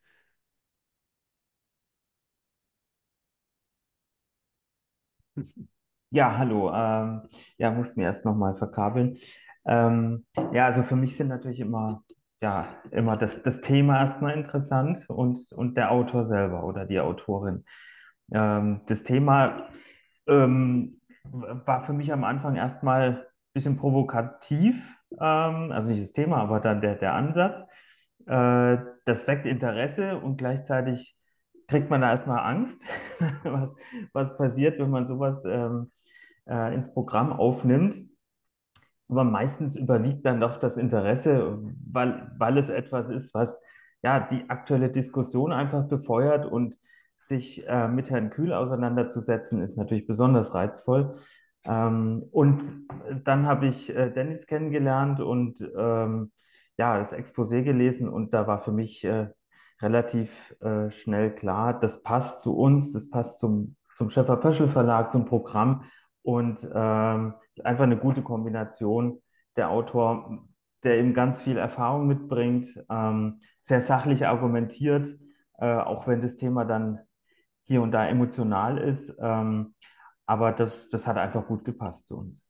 Ja, hallo. Ähm, ja, mussten wir erst nochmal verkabeln. Ähm, ja, also für mich sind natürlich immer, ja, immer das, das Thema erstmal interessant und, und der Autor selber oder die Autorin. Ähm, das Thema ähm, war für mich am Anfang erstmal ein bisschen provokativ, ähm, also nicht das Thema, aber dann der, der Ansatz. Äh, Das weckt Interesse und gleichzeitig kriegt man da erstmal Angst, was, was passiert, wenn man sowas ähm, äh, ins Programm aufnimmt. Aber meistens überwiegt dann doch das Interesse, weil, weil es etwas ist, was ja die aktuelle Diskussion einfach befeuert, und sich äh, mit Herrn Kühl auseinanderzusetzen, ist natürlich besonders reizvoll. Ähm, und dann habe ich äh, Dennis kennengelernt und ähm, ja, das Exposé gelesen, und da war für mich äh, relativ äh, schnell klar, das passt zu uns, das passt zum, zum Schäfer-Pöschl Verlag, zum Programm, und ähm, einfach eine gute Kombination. Der Autor, der eben ganz viel Erfahrung mitbringt, ähm, sehr sachlich argumentiert, äh, auch wenn das Thema dann hier und da emotional ist. Ähm, aber das, das hat einfach gut gepasst zu uns.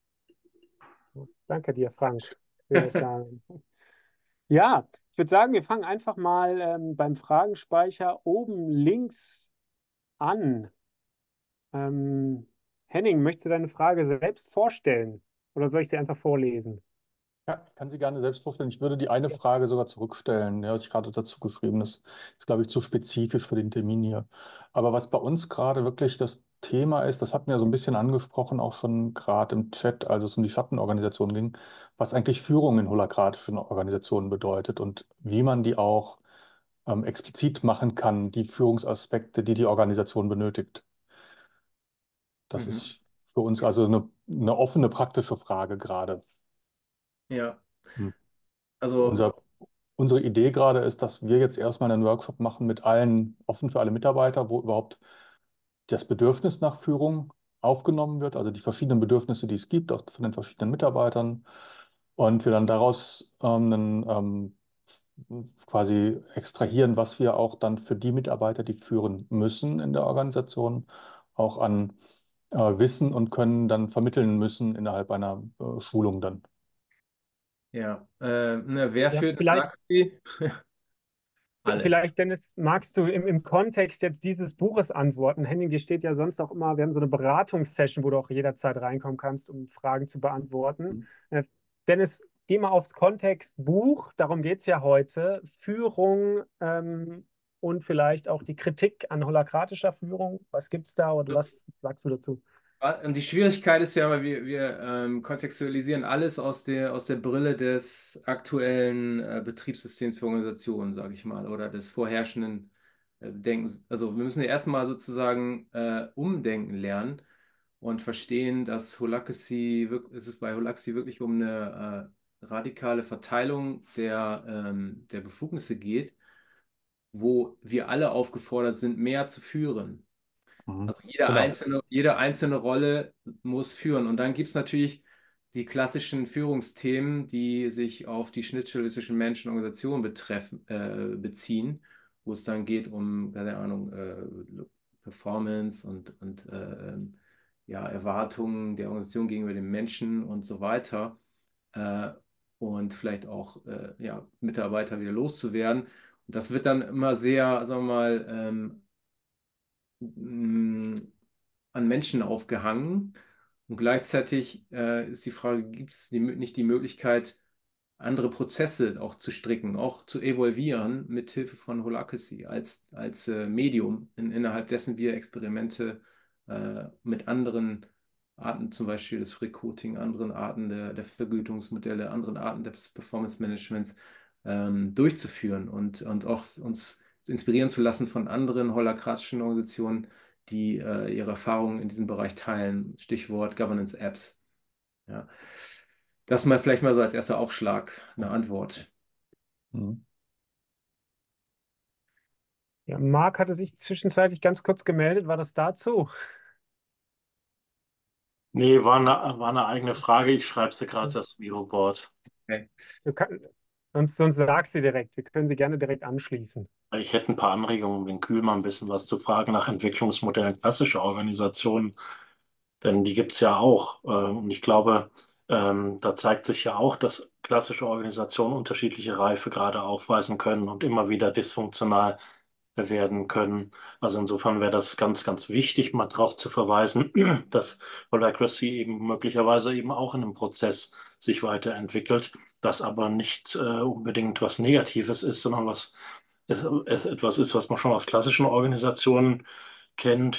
Danke dir, Frank, für das Sagen. Ja, ich würde sagen, wir fangen einfach mal ähm, beim Fragenspeicher oben links an. Ähm, Henning, möchtest du deine Frage selbst vorstellen oder soll ich sie einfach vorlesen? Ja, ich kann sie gerne selbst vorstellen. Ich würde die eine Ja. Frage sogar zurückstellen. Ja, hatte ich gerade dazu geschrieben. Das ist, glaube ich, zu spezifisch für den Termin hier. Aber was bei uns gerade wirklich das Thema ist, das hatten wir so ein bisschen angesprochen, auch schon gerade im Chat, als es um die Schattenorganisation ging, was eigentlich Führung in holakratischen Organisationen bedeutet und wie man die auch ähm, explizit machen kann, die Führungsaspekte, die die Organisation benötigt. Das Mhm. ist für uns also eine, eine offene, praktische Frage gerade. Ja, Hm. also, Unser Unsere Idee gerade ist, dass wir jetzt erstmal einen Workshop machen mit allen, offen für alle Mitarbeiter, wo überhaupt das Bedürfnis nach Führung aufgenommen wird, also die verschiedenen Bedürfnisse, die es gibt, auch von den verschiedenen Mitarbeitern. Und wir dann daraus ähm, einen, ähm, quasi extrahieren, was wir auch dann für die Mitarbeiter, die führen müssen in der Organisation, auch an äh, Wissen und Können dann vermitteln müssen innerhalb einer äh, Schulung dann. ja, äh, ne, wer Ja, führt vielleicht, Holacracy? Alle. vielleicht, Dennis, magst du im, im Kontext jetzt dieses Buches antworten? Henning, dir steht ja sonst auch immer, wir haben so eine Beratungssession, wo du auch jederzeit reinkommen kannst, um Fragen zu beantworten. Äh, Dennis, geh mal aufs Kontext Buch, darum geht es ja heute. Führung ähm, und vielleicht auch die Kritik an holakratischer Führung. Was gibt es da oder was sagst du dazu? Und die Schwierigkeit ist ja immer, wir, wir ähm, kontextualisieren alles aus der, aus der Brille des aktuellen äh, Betriebssystems für Organisationen, sage ich mal, oder des vorherrschenden äh, Denken. Also wir müssen ja erstmal sozusagen äh, umdenken lernen und verstehen, dass Holacracy, wirk- es ist bei Holacracy wirklich um eine äh, radikale Verteilung der, ähm, der Befugnisse geht, wo wir alle aufgefordert sind, mehr zu führen. Mhm. Also jede Genau. einzelne, jede einzelne Rolle muss führen. Und dann gibt es natürlich die klassischen Führungsthemen, die sich auf die Schnittstelle zwischen Menschen und Organisationen betreffen, äh, beziehen, wo es dann geht um, keine Ahnung, äh, Performance und, und äh, ja, Erwartungen der Organisation gegenüber den Menschen und so weiter. Äh, und vielleicht auch äh, ja, Mitarbeiter wieder loszuwerden. Und das wird dann immer sehr, sagen wir mal, ähm, mh, an Menschen aufgehangen. Und gleichzeitig äh, ist die Frage, gibt es die, nicht die Möglichkeit, andere Prozesse auch zu stricken, auch zu evolvieren mit Hilfe von Holacracy als, als äh, Medium, in, innerhalb dessen wir Experimente äh, mit anderen Arten, zum Beispiel des Recruiting, anderen Arten der, der Vergütungsmodelle, anderen Arten des Performance Managements ähm, durchzuführen und, und auch uns inspirieren zu lassen von anderen holakratischen Organisationen, die äh, ihre Erfahrungen in diesem Bereich teilen. Stichwort Governance Apps. Ja. Das mal vielleicht mal so als erster Aufschlag, eine Antwort. Mhm. Ja, Marc hatte sich zwischenzeitlich ganz kurz gemeldet. War das dazu? Nee, war eine, war eine eigene Frage. Ich schreibe sie gerade das Miro-Board. Okay. Du kann, sonst, sonst sag sie direkt. Wir können sie gerne direkt anschließen. Ich hätte ein paar Anregungen, um den Kühl mal ein bisschen was zu fragen nach Entwicklungsmodellen klassischer Organisationen, denn die gibt es ja auch. Ähm, Und ich glaube, ähm, da zeigt sich ja auch, dass klassische Organisationen unterschiedliche Reifegrade aufweisen können und immer wieder dysfunktional werden können. Also insofern wäre das ganz, ganz wichtig, mal darauf zu verweisen, dass Holacracy eben möglicherweise eben auch in einem Prozess sich weiterentwickelt, das aber nicht äh, unbedingt was Negatives ist, sondern was es, es etwas ist, was man schon aus klassischen Organisationen kennt. Ich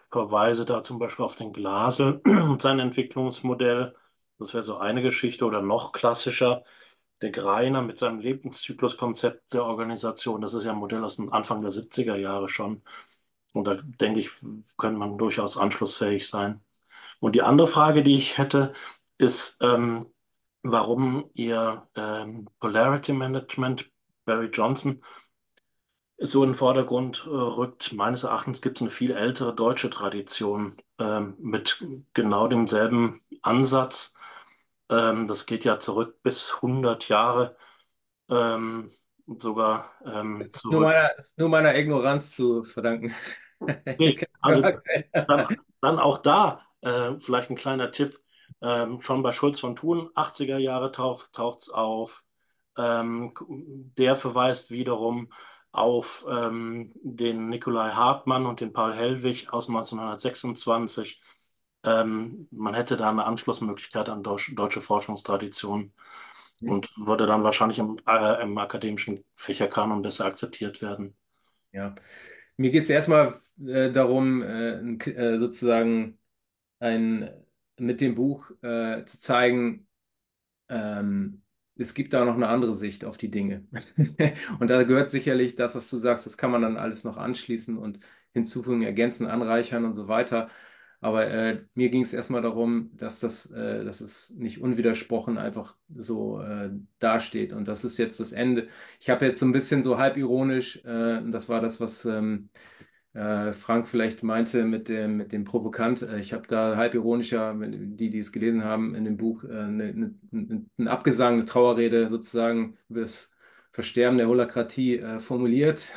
verweise da zum Beispiel auf den Glasel und sein Entwicklungsmodell. Das wäre so eine Geschichte oder noch klassischer. Der Greiner mit seinem Lebenszykluskonzept der Organisation, das ist ja ein Modell aus dem Anfang der siebziger Jahre schon. Und da denke ich, könnte man durchaus anschlussfähig sein. Und die andere Frage, die ich hätte, ist, ähm, warum ihr ähm, Polarity Management, Barry Johnson, so in den Vordergrund äh, rückt. Meines Erachtens gibt es eine viel ältere deutsche Tradition ähm, mit genau demselben Ansatz. Ähm, das geht ja zurück bis hundert Jahre, ähm, sogar ähm, Das ist nur zurück. meiner, das ist nur meiner Ignoranz zu verdanken. Nee, also dann, dann auch da äh, vielleicht ein kleiner Tipp. Ähm, schon bei Schulz von Thun, achtziger Jahre taucht es auf. Ähm, der verweist wiederum auf ähm, den Nikolai Hartmann und den Paul Hellwig aus neunzehnhundertsechsundzwanzig. Ähm, man hätte da eine Anschlussmöglichkeit an deutsche, deutsche Forschungstradition und würde dann wahrscheinlich im, äh, im akademischen Fächerkanon besser akzeptiert werden. Ja, mir geht es erstmal äh, darum, äh, ein, äh, sozusagen ein, mit dem Buch äh, zu zeigen, ähm, es gibt da noch eine andere Sicht auf die Dinge. Und da gehört sicherlich das, was du sagst, das kann man dann alles noch anschließen und hinzufügen, ergänzen, anreichern und so weiter. Aber äh, mir ging es erstmal darum, dass das, äh, dass es nicht unwidersprochen einfach so äh, dasteht. Und das ist jetzt das Ende. Ich habe jetzt so ein bisschen so halb ironisch, äh, und das war das, was ähm, äh, Frank vielleicht meinte mit dem, mit dem Provokant. Äh, ich habe da halb ironischer, wenn die, die es gelesen haben, in dem Buch äh, eine, eine, eine, ein Abgesang, eine Trauerrede sozusagen über das Versterben der Holakratie äh, formuliert.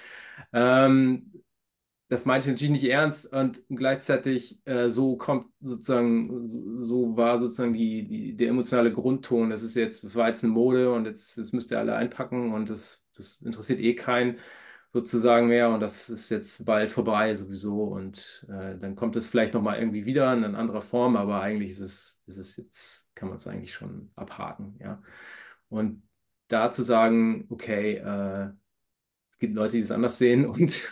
ähm, Das meinte ich natürlich nicht ernst und gleichzeitig äh, so kommt sozusagen, so, so war sozusagen die, die, der emotionale Grundton. Das ist jetzt, das war jetzt eine Mode und jetzt das müsst ihr alle einpacken und das, das interessiert eh keinen sozusagen mehr und das ist jetzt bald vorbei sowieso und äh, dann kommt es vielleicht nochmal irgendwie wieder in einer anderen Form, aber eigentlich ist es, ist es jetzt, kann man es eigentlich schon abhaken, ja. Und da zu sagen, okay, äh, es gibt Leute, die das anders sehen und,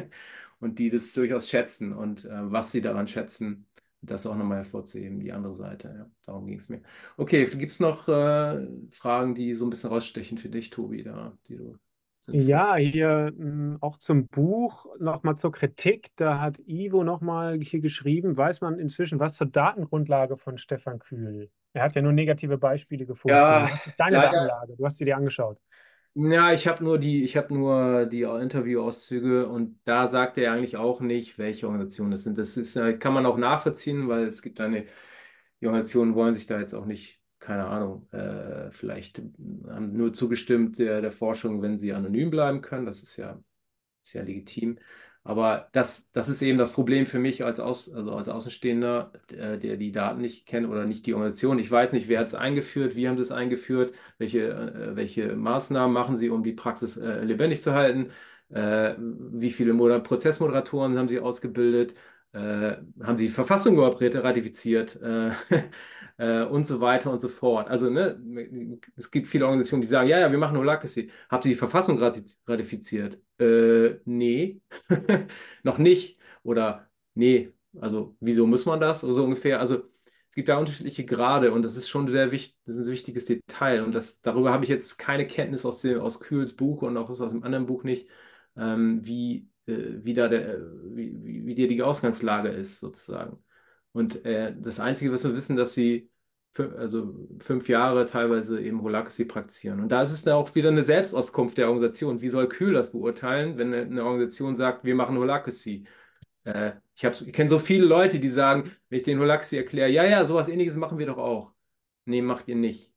und die das durchaus schätzen und äh, was sie daran schätzen, das auch nochmal hervorzuheben, die andere Seite. Ja, darum ging es mir. Okay, gibt es noch äh, Fragen, die so ein bisschen rausstechen für dich, Tobi, da, die du sinnvoll. Ja, hier mh, auch zum Buch, nochmal zur Kritik. Da hat Ivo nochmal hier geschrieben, weiß man inzwischen was zur Datengrundlage von Stefan Kühl? Er hat ja nur negative Beispiele gefunden. Ja, Was ist deine leider. Datenlage? Du hast sie dir angeschaut. Ja, ich habe nur die, ich habe nur die Interviewauszüge und da sagt er eigentlich auch nicht, welche Organisationen das sind. Das ist, äh, kann man auch nachvollziehen, weil es gibt eine, die Organisationen wollen sich da jetzt auch nicht, keine Ahnung, äh, vielleicht haben nur zugestimmt der, der Forschung, wenn sie anonym bleiben können. Das ist ja sehr legitim. Aber das, das ist eben das Problem für mich als, Aus, also als Außenstehender, äh, der die Daten nicht kennt oder nicht die Organisation. Ich weiß nicht, wer hat es eingeführt, wie haben sie es eingeführt, welche, äh, welche Maßnahmen machen sie, um die Praxis äh, lebendig zu halten, äh, wie viele Moder Prozessmoderatoren haben sie ausgebildet, äh, haben sie die Verfassung überhaupt ratifiziert, äh, äh, und so weiter und so fort. Also, ne, es gibt viele Organisationen, die sagen, ja, ja, wir machen Holacracy. Habt ihr die Verfassung rati- ratifiziert? Äh, nee, noch nicht. Oder nee, also wieso muss man das? Oder so ungefähr. Also es gibt da unterschiedliche Grade und das ist schon sehr wichtig, das ist ein wichtiges Detail. Und das, darüber habe ich jetzt keine Kenntnis aus dem, aus Kühls Buch und auch aus, aus dem anderen Buch nicht, ähm, wie, äh, wie da der, wie, wie, wie dir die Ausgangslage ist, sozusagen. Und äh, das Einzige, was wir wissen, dass sie fü- also fünf Jahre teilweise eben Holacracy praktizieren. Und da ist es dann auch wieder eine Selbstauskunft der Organisation. Wie soll Kühl das beurteilen, wenn eine eine Organisation sagt, wir machen Holacracy? Äh, ich hab, ich kenne so viele Leute, die sagen, wenn ich den Holacracy erkläre, ja, ja, sowas Ähnliches machen wir doch auch. Nee, macht ihr nicht.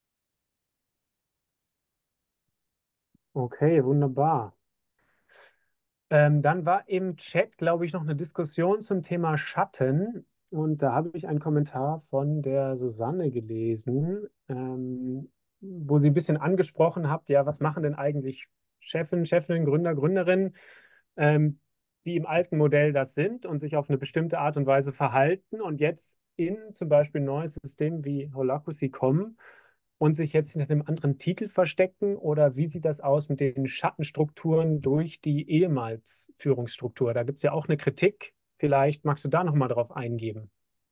Okay, wunderbar. Ähm, dann war im Chat, glaube ich, noch eine Diskussion zum Thema Schatten. Und da habe ich einen Kommentar von der Susanne gelesen, ähm, wo sie ein bisschen angesprochen habt, ja, was machen denn eigentlich Chefin, Chefinnen, Gründer, Gründerinnen, ähm, die im alten Modell das sind und sich auf eine bestimmte Art und Weise verhalten und jetzt in zum Beispiel ein neues System wie Holacracy kommen und sich jetzt hinter einem anderen Titel verstecken? Oder wie sieht das aus mit den Schattenstrukturen durch die ehemals Führungsstruktur? Da gibt es ja auch eine Kritik, Vielleicht magst du da nochmal drauf eingehen.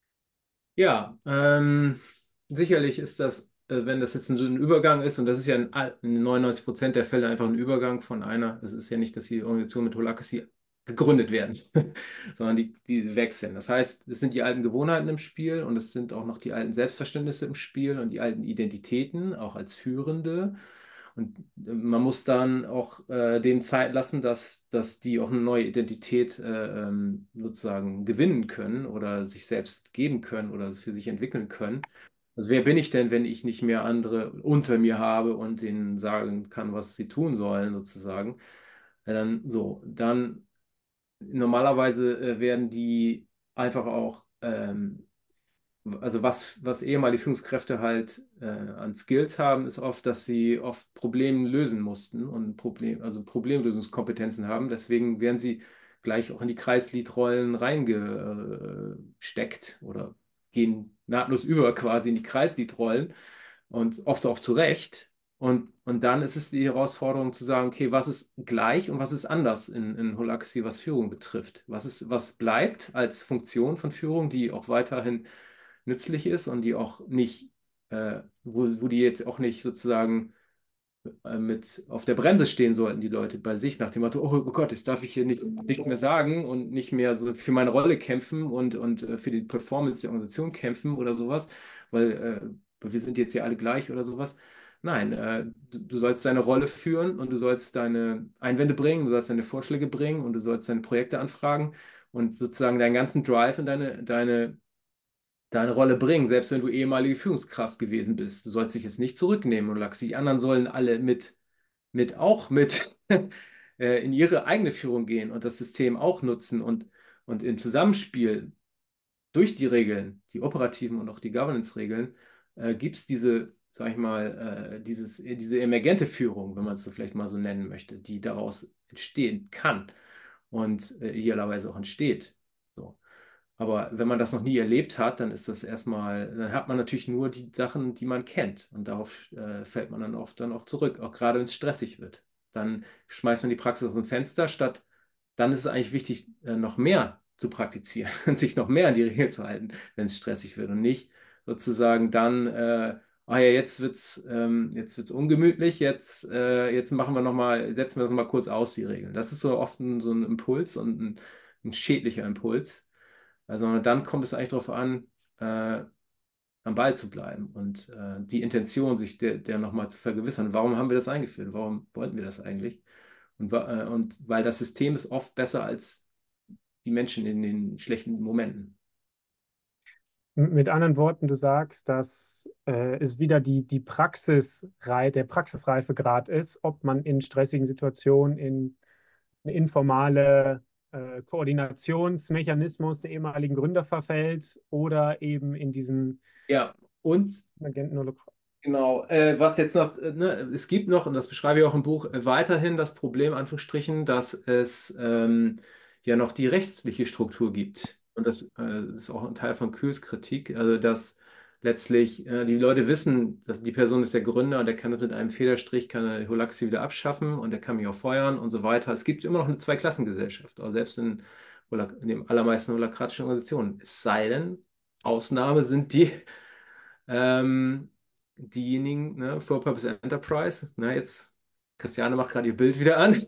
Ja, ähm, sicherlich ist das, äh, wenn das jetzt so ein Übergang ist, und das ist ja in, all- in neunundneunzig Prozent der Fälle einfach ein Übergang von einer, es ist ja nicht, dass die Organisationen mit Holacracy gegründet werden, sondern die, die wechseln. Das heißt, es sind die alten Gewohnheiten im Spiel und es sind auch noch die alten Selbstverständnisse im Spiel und die alten Identitäten, auch als Führende. Und äh, man muss dann auch äh, dem Zeit lassen, dass, dass die auch eine neue Identität äh, ähm, sozusagen gewinnen können oder sich selbst geben können oder für sich entwickeln können. Also wer bin ich denn, wenn ich nicht mehr andere unter mir habe und denen sagen kann, was sie tun sollen, sozusagen? Ja, dann so, dann normalerweise äh, werden die einfach auch ähm, also was, was ehemalige Führungskräfte halt äh, an Skills haben, ist oft, dass sie oft Probleme lösen mussten und Problem, also Problemlösungskompetenzen haben. Deswegen werden sie gleich auch in die Kreisliedrollen reingesteckt oder gehen nahtlos über quasi in die Kreisliedrollen und oft auch zu Recht. Und, und dann ist es die Herausforderung zu sagen, okay, was ist gleich und was ist anders in, in Holacracy, was Führung betrifft? Was ist, was bleibt als Funktion von Führung, die auch weiterhin nützlich ist und die auch nicht, äh, wo, wo die jetzt auch nicht sozusagen äh, mit auf der Bremse stehen sollten, die Leute bei sich nach dem Motto, oh, oh Gott, jetzt darf ich hier nicht, nicht mehr sagen und nicht mehr so für meine Rolle kämpfen und, und äh, für die Performance der Organisation kämpfen oder sowas, weil äh, wir sind jetzt ja alle gleich oder sowas. Nein, äh, du, du sollst deine Rolle führen und du sollst deine Einwände bringen, du sollst deine Vorschläge bringen und du sollst deine Projekte anfragen und sozusagen deinen ganzen Drive und deine, deine deine Rolle bringen, selbst wenn du ehemalige Führungskraft gewesen bist. Du sollst dich jetzt nicht zurücknehmen und sagst, die anderen sollen alle mit, mit auch mit äh, in ihre eigene Führung gehen und das System auch nutzen und, und im Zusammenspiel durch die Regeln, die operativen und auch die Governance-Regeln, äh, gibt es diese, sag ich mal, äh, dieses, äh, diese emergente Führung, wenn man es so vielleicht mal so nennen möchte, die daraus entstehen kann und äh, idealerweise auch entsteht. So. Aber wenn man das noch nie erlebt hat, dann ist das erstmal, dann hat man natürlich nur die Sachen, die man kennt. Und darauf äh, fällt man dann oft dann auch zurück, auch gerade wenn es stressig wird. Dann schmeißt man die Praxis aus dem Fenster, statt dann ist es eigentlich wichtig, äh, noch mehr zu praktizieren und sich noch mehr an die Regeln zu halten, wenn es stressig wird und nicht sozusagen dann, äh, ah ja, jetzt wird's, ähm, jetzt wird's ungemütlich, jetzt, äh, jetzt machen wir noch mal, setzen wir das mal kurz aus, die Regeln. Das ist so oft ein, so ein Impuls und ein, ein schädlicher Impuls. Also dann kommt es eigentlich darauf an, äh, am Ball zu bleiben und äh, die Intention, sich der, der nochmal zu vergewissern. Warum haben wir das eingeführt? Warum wollten wir das eigentlich? Und, wa- äh, und weil das System ist oft besser als die Menschen in den schlechten Momenten. M- Mit anderen Worten, du sagst, dass äh, es wieder die, die Praxisrei der Praxisreifegrad ist, ob man in stressigen Situationen in eine informale äh, Koordinationsmechanismus der ehemaligen Gründer verfällt oder eben in diesen Ja, und Agenten. genau, äh, was jetzt noch, äh, ne, es gibt noch, und das beschreibe ich auch im Buch, äh, weiterhin das Problem, Anführungsstrichen, dass es ähm, ja noch die rechtliche Struktur gibt. Und das, äh, ist auch ein Teil von Kühls Kritik, also dass letztlich äh, die Leute wissen, dass die Person ist der Gründer und der kann das mit einem Federstrich, kann er Holaxi wieder abschaffen und der kann mich auch feuern und so weiter. Es gibt immer noch eine Zweiklassengesellschaft, also selbst in, Holak- in den allermeisten holakratischen Organisationen. Es sei denn, Ausnahme sind die ähm, diejenigen, ne, For Purpose Enterprise, ne, jetzt, Christiane macht gerade ihr Bild wieder an.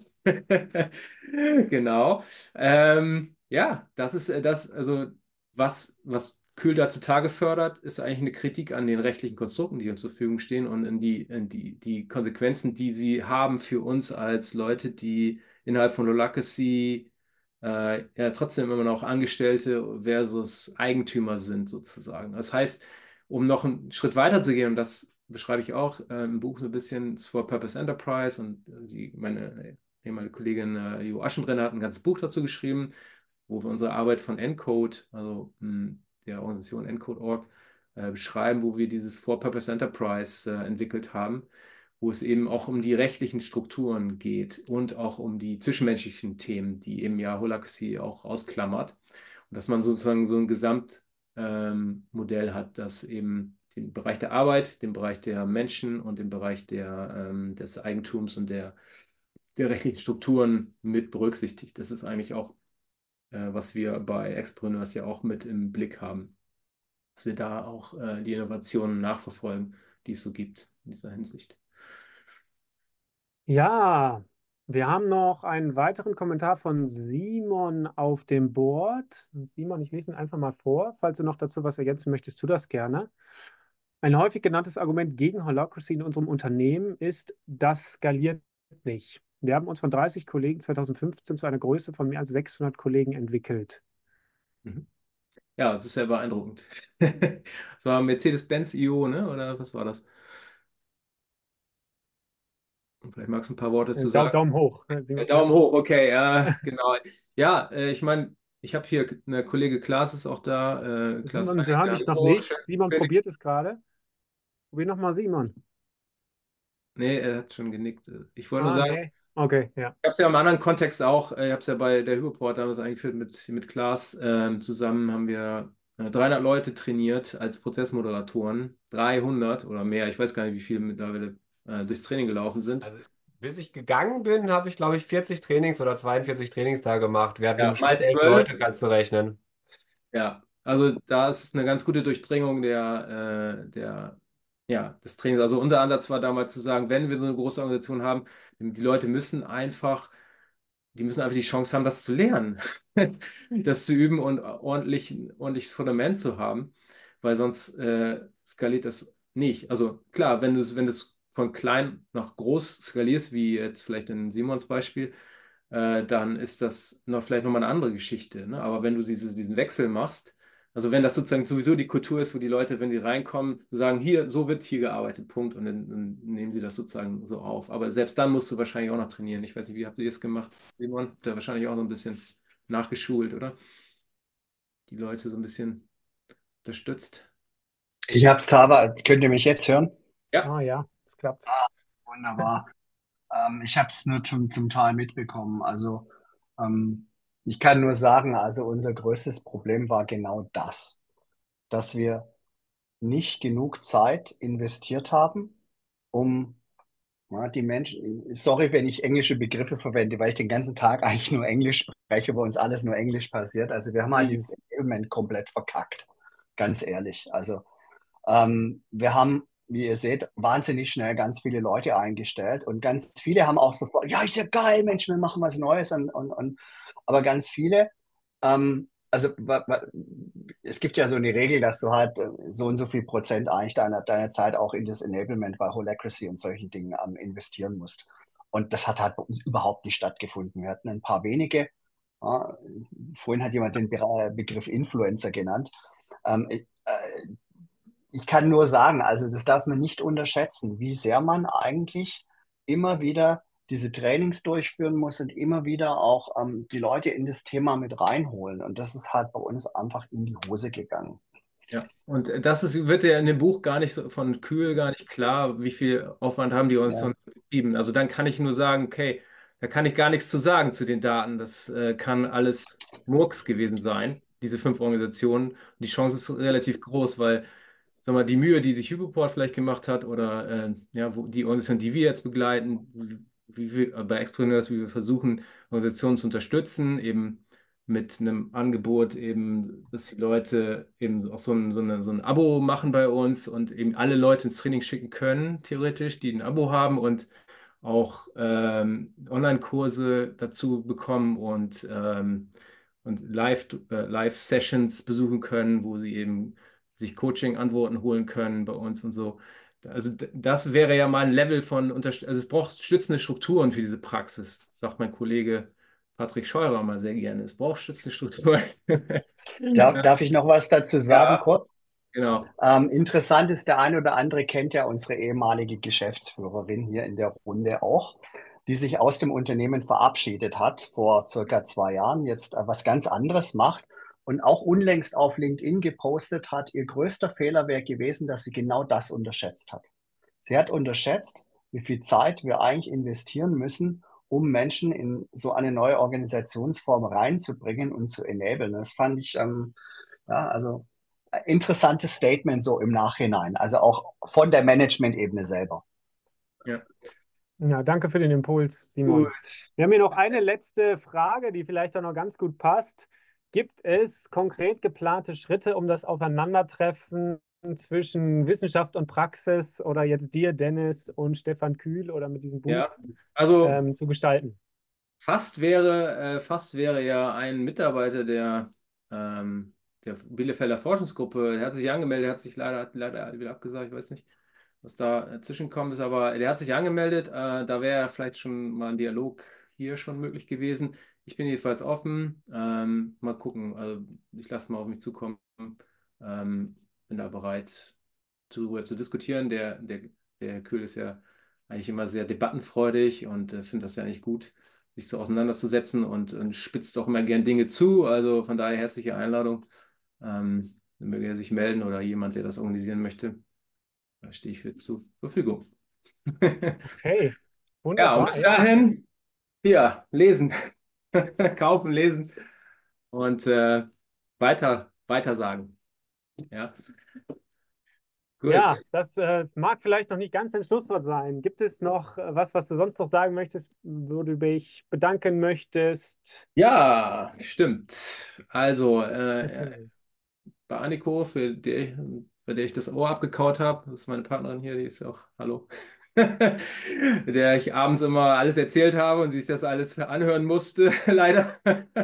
Genau. Ähm, ja, das ist äh, das, also was, was Kühl da zutage fördert, ist eigentlich eine Kritik an den rechtlichen Konstrukten, die uns zur Verfügung stehen und in die, in die, die Konsequenzen, die sie haben für uns als Leute, die innerhalb von Holacracy äh, ja trotzdem immer noch Angestellte versus Eigentümer sind, sozusagen. Das heißt, um noch einen Schritt weiter zu gehen, und das beschreibe ich auch äh, im Buch so ein bisschen, das For Purpose Enterprise und äh, die, meine ehemalige Kollegin äh, Jo Aschenbrenner hat ein ganzes Buch dazu geschrieben, wo wir unsere Arbeit von Encode, also mh, der Organisation Encode Punkt org, äh, beschreiben, wo wir dieses For Purpose Enterprise äh, entwickelt haben, wo es eben auch um die rechtlichen Strukturen geht und auch um die zwischenmenschlichen Themen, die eben ja Holacracy auch ausklammert. Und dass man sozusagen so ein Gesamtmodell ähm, Modell hat, das eben den Bereich der Arbeit, den Bereich der Menschen und den Bereich der, ähm, des Eigentums und der, der rechtlichen Strukturen mit berücksichtigt. Das ist eigentlich auch äh, was wir bei Expreneurs ja auch mit im Blick haben, dass wir da auch äh, die Innovationen nachverfolgen, die es so gibt in dieser Hinsicht. Ja, wir haben noch einen weiteren Kommentar von Simon auf dem Board. Simon, ich lese ihn einfach mal vor. Falls du noch dazu was ergänzen möchtest, tu das gerne. Ein häufig genanntes Argument gegen Holacracy in unserem Unternehmen ist, das skaliert nicht. Wir haben uns von dreißig Kollegen zweitausendfünfzehn zu einer Größe von mehr als sechshundert Kollegen entwickelt. Mhm. Ja, das ist ja beeindruckend. Das war Mercedes-Benz I O, ne? Oder was war das? Vielleicht magst du ein paar Worte zu Dau- sagen. Daumen hoch. Ja, Simon, ja. Daumen hoch, okay, ja, genau. Ja, äh, ich meine, ich habe hier, eine Kollege Klaas ist auch da, äh, Klaas Simon, wir hören Reinecke, dich noch hallo, schön. nicht. Simon probiert es gerade. Probier nochmal, Simon. Nee, er hat schon genickt. Ich wollte nur Ah, sagen, nee. Okay, ja. ich habe es ja im anderen Kontext auch, äh, ich habe es ja bei der Hypoport damals eingeführt mit, mit Klaas. Ähm, zusammen haben wir äh, dreihundert Leute trainiert als Prozessmoderatoren. dreihundert oder mehr, ich weiß gar nicht, wie viele mittlerweile äh, durchs Training gelaufen sind. Also, bis ich gegangen bin, habe ich, glaube ich, vierzig Trainings oder zweiundvierzig Trainingstage gemacht. Wir hatten Ja, im Schnitt mal elf Leute, zwölf. kannst du rechnen. Ja, also da ist eine ganz gute Durchdringung der, äh, der, ja, des Trainings. Also unser Ansatz war damals zu sagen, wenn wir so eine große Organisation haben, die Leute müssen einfach, die müssen einfach die Chance haben, das zu lernen, das zu üben und ordentlich, ein ordentliches Fundament zu haben, weil sonst äh, skaliert das nicht. Also klar, wenn du, wenn du es von klein nach groß skalierst, wie jetzt vielleicht in Simons Beispiel, äh, dann ist das noch vielleicht nochmal eine andere Geschichte. Ne? Aber wenn du dieses, diesen Wechsel machst, also wenn das sozusagen sowieso die Kultur ist, wo die Leute, wenn die reinkommen, sagen, hier, so wird hier gearbeitet, Punkt, und dann, dann nehmen sie das sozusagen so auf. Aber selbst dann musst du wahrscheinlich auch noch trainieren. Ich weiß nicht, wie habt ihr es gemacht, Simon? Habt ihr wahrscheinlich auch so ein bisschen nachgeschult, oder? Die Leute so ein bisschen unterstützt. Ich habe es aber, könnt ihr mich jetzt hören? Ja, Ah, ja, das klappt. Wunderbar. Ähm, ich habe es nur zum, zum Teil mitbekommen. Also ähm, ich kann nur sagen, also unser größtes Problem war genau das, dass wir nicht genug Zeit investiert haben, um ja, die Menschen, sorry, wenn ich englische Begriffe verwende, weil ich den ganzen Tag eigentlich nur Englisch spreche, bei uns alles nur Englisch passiert. Also wir haben halt Mhm. dieses Enablement komplett verkackt, ganz ehrlich. Also ähm, wir haben, wie ihr seht, wahnsinnig schnell ganz viele Leute eingestellt und ganz viele haben auch sofort, ja, ist ja geil, Mensch, wir machen was Neues und, und, und aber ganz viele, ähm, also wa- wa- es gibt ja so eine Regel, dass du halt äh, so und so viel Prozent eigentlich deiner, deiner Zeit auch in das Enablement bei Holacracy und solchen Dingen ähm, investieren musst. Und das hat halt bei uns überhaupt nicht stattgefunden. Wir hatten ein paar wenige. Ja, vorhin hat jemand den Be Begriff Influencer genannt. Ähm, äh, ich kann nur sagen, also das darf man nicht unterschätzen, wie sehr man eigentlich immer wieder diese Trainings durchführen muss und immer wieder auch ähm, die Leute in das Thema mit reinholen. Und das ist halt bei uns einfach in die Hose gegangen. Ja, und äh, das ist, wird ja in dem Buch gar nicht so von Kühl gar nicht klar, wie viel Aufwand haben die uns Ja. betrieben. Also dann kann ich nur sagen, okay, da kann ich gar nichts zu sagen zu den Daten. Das äh, kann alles Murks gewesen sein, diese fünf Organisationen. Und die Chance ist relativ groß, weil, sag mal, die Mühe, die sich Hypoport vielleicht gemacht hat oder äh, ja, wo die Organisationen, die wir jetzt begleiten, wie wir bei Expreneurs, wie wir versuchen, Organisationen zu unterstützen, eben mit einem Angebot eben, dass die Leute eben auch so ein, so eine, so ein Abo machen bei uns und eben alle Leute ins Training schicken können, theoretisch, die ein Abo haben und auch ähm, Online-Kurse dazu bekommen und, ähm, und Live, äh, Live-Sessions besuchen können, wo sie eben sich Coaching-Antworten holen können bei uns und so. Also d- das wäre ja mal ein Level von Unterst also es braucht stützende Strukturen für diese Praxis, sagt mein Kollege Patrick Scheurer mal sehr gerne. Es braucht stützende Strukturen. Darf, darf ich noch was dazu sagen, Ja, kurz? genau. Ähm, interessant ist, der ein oder andere kennt ja unsere ehemalige Geschäftsführerin hier in der Runde auch, die sich aus dem Unternehmen verabschiedet hat vor circa zwei Jahren, jetzt äh, was ganz anderes macht und auch unlängst auf LinkedIn gepostet hat, ihr größter Fehler wäre gewesen, dass sie genau das unterschätzt hat. Sie hat unterschätzt, wie viel Zeit wir eigentlich investieren müssen, um Menschen in so eine neue Organisationsform reinzubringen und zu enablen. Das fand ich, ähm, ja, also ein interessantes Statement so im Nachhinein, also auch von der Management-Ebene selber. Ja. Ja, danke für den Impuls, Simon. Gut. Wir haben hier noch eine letzte Frage, die vielleicht auch noch ganz gut passt. Gibt es konkret geplante Schritte, um das Aufeinandertreffen zwischen Wissenschaft und Praxis oder jetzt dir, Dennis und Stefan Kühl oder mit diesem Buch Ja, also ähm, zu gestalten? fast wäre, äh, fast wäre ja ein Mitarbeiter der, ähm, der Bielefelder Forschungsgruppe, der hat sich angemeldet, der hat sich leider, hat leider wieder abgesagt, ich weiß nicht, was da dazwischen gekommen ist, aber der hat sich angemeldet, äh, da wäre vielleicht schon mal ein Dialog hier schon möglich gewesen. Ich bin jedenfalls offen, ähm, mal gucken, also ich lasse mal auf mich zukommen, ähm, bin da bereit, darüber zu diskutieren. Der, der, der Herr Kühl ist ja eigentlich immer sehr debattenfreudig und äh, findet das ja nicht gut, sich so auseinanderzusetzen und, und spitzt auch immer gern Dinge zu. Also von daher herzliche Einladung. Ähm, dann möge er sich melden oder jemand, der das organisieren möchte. Da stehe ich für zur Verfügung. Okay, Ja, und wunderbar, bis ja. dahin, hier, lesen, kaufen, lesen und äh, weiter, weiter sagen. Ja, gut. Ja, das äh, mag vielleicht noch nicht ganz ein Schlusswort sein. Gibt es noch äh, was, was du sonst noch sagen möchtest, wo du dich bedanken möchtest? Ja, stimmt. Also, äh, bei Anniko, für die, bei der ich das Ohr abgekaut habe, das ist meine Partnerin hier, die ist auch, hallo, der ich abends immer alles erzählt habe und sie sich das alles anhören musste, leider.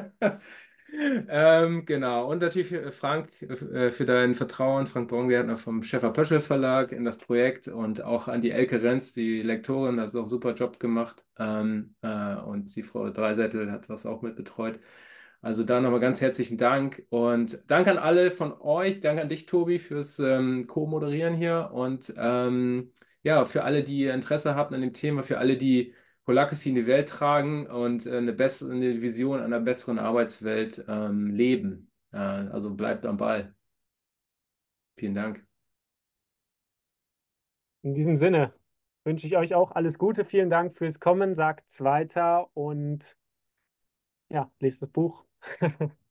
Ähm, genau, und natürlich äh, Frank äh, für dein Vertrauen, Frank Baumgärtner vom Schäfer-Pöschel Verlag in das Projekt und auch an die Elke Renz, die Lektorin, hat auch einen super Job gemacht ähm, äh, und die Frau Dreisettel hat das auch mit betreut. Also da nochmal ganz herzlichen Dank und Dank an alle von euch, Dank an dich, Tobi, fürs ähm, Co-Moderieren hier und ähm, ja, für alle, die Interesse haben an dem Thema, für alle, die Holacracy in die Welt tragen und äh, eine bessere eine Vision einer besseren Arbeitswelt ähm, leben. Äh, also bleibt am Ball. Vielen Dank. In diesem Sinne wünsche ich euch auch alles Gute. Vielen Dank fürs Kommen. Sagt's weiter und ja, lest das Buch.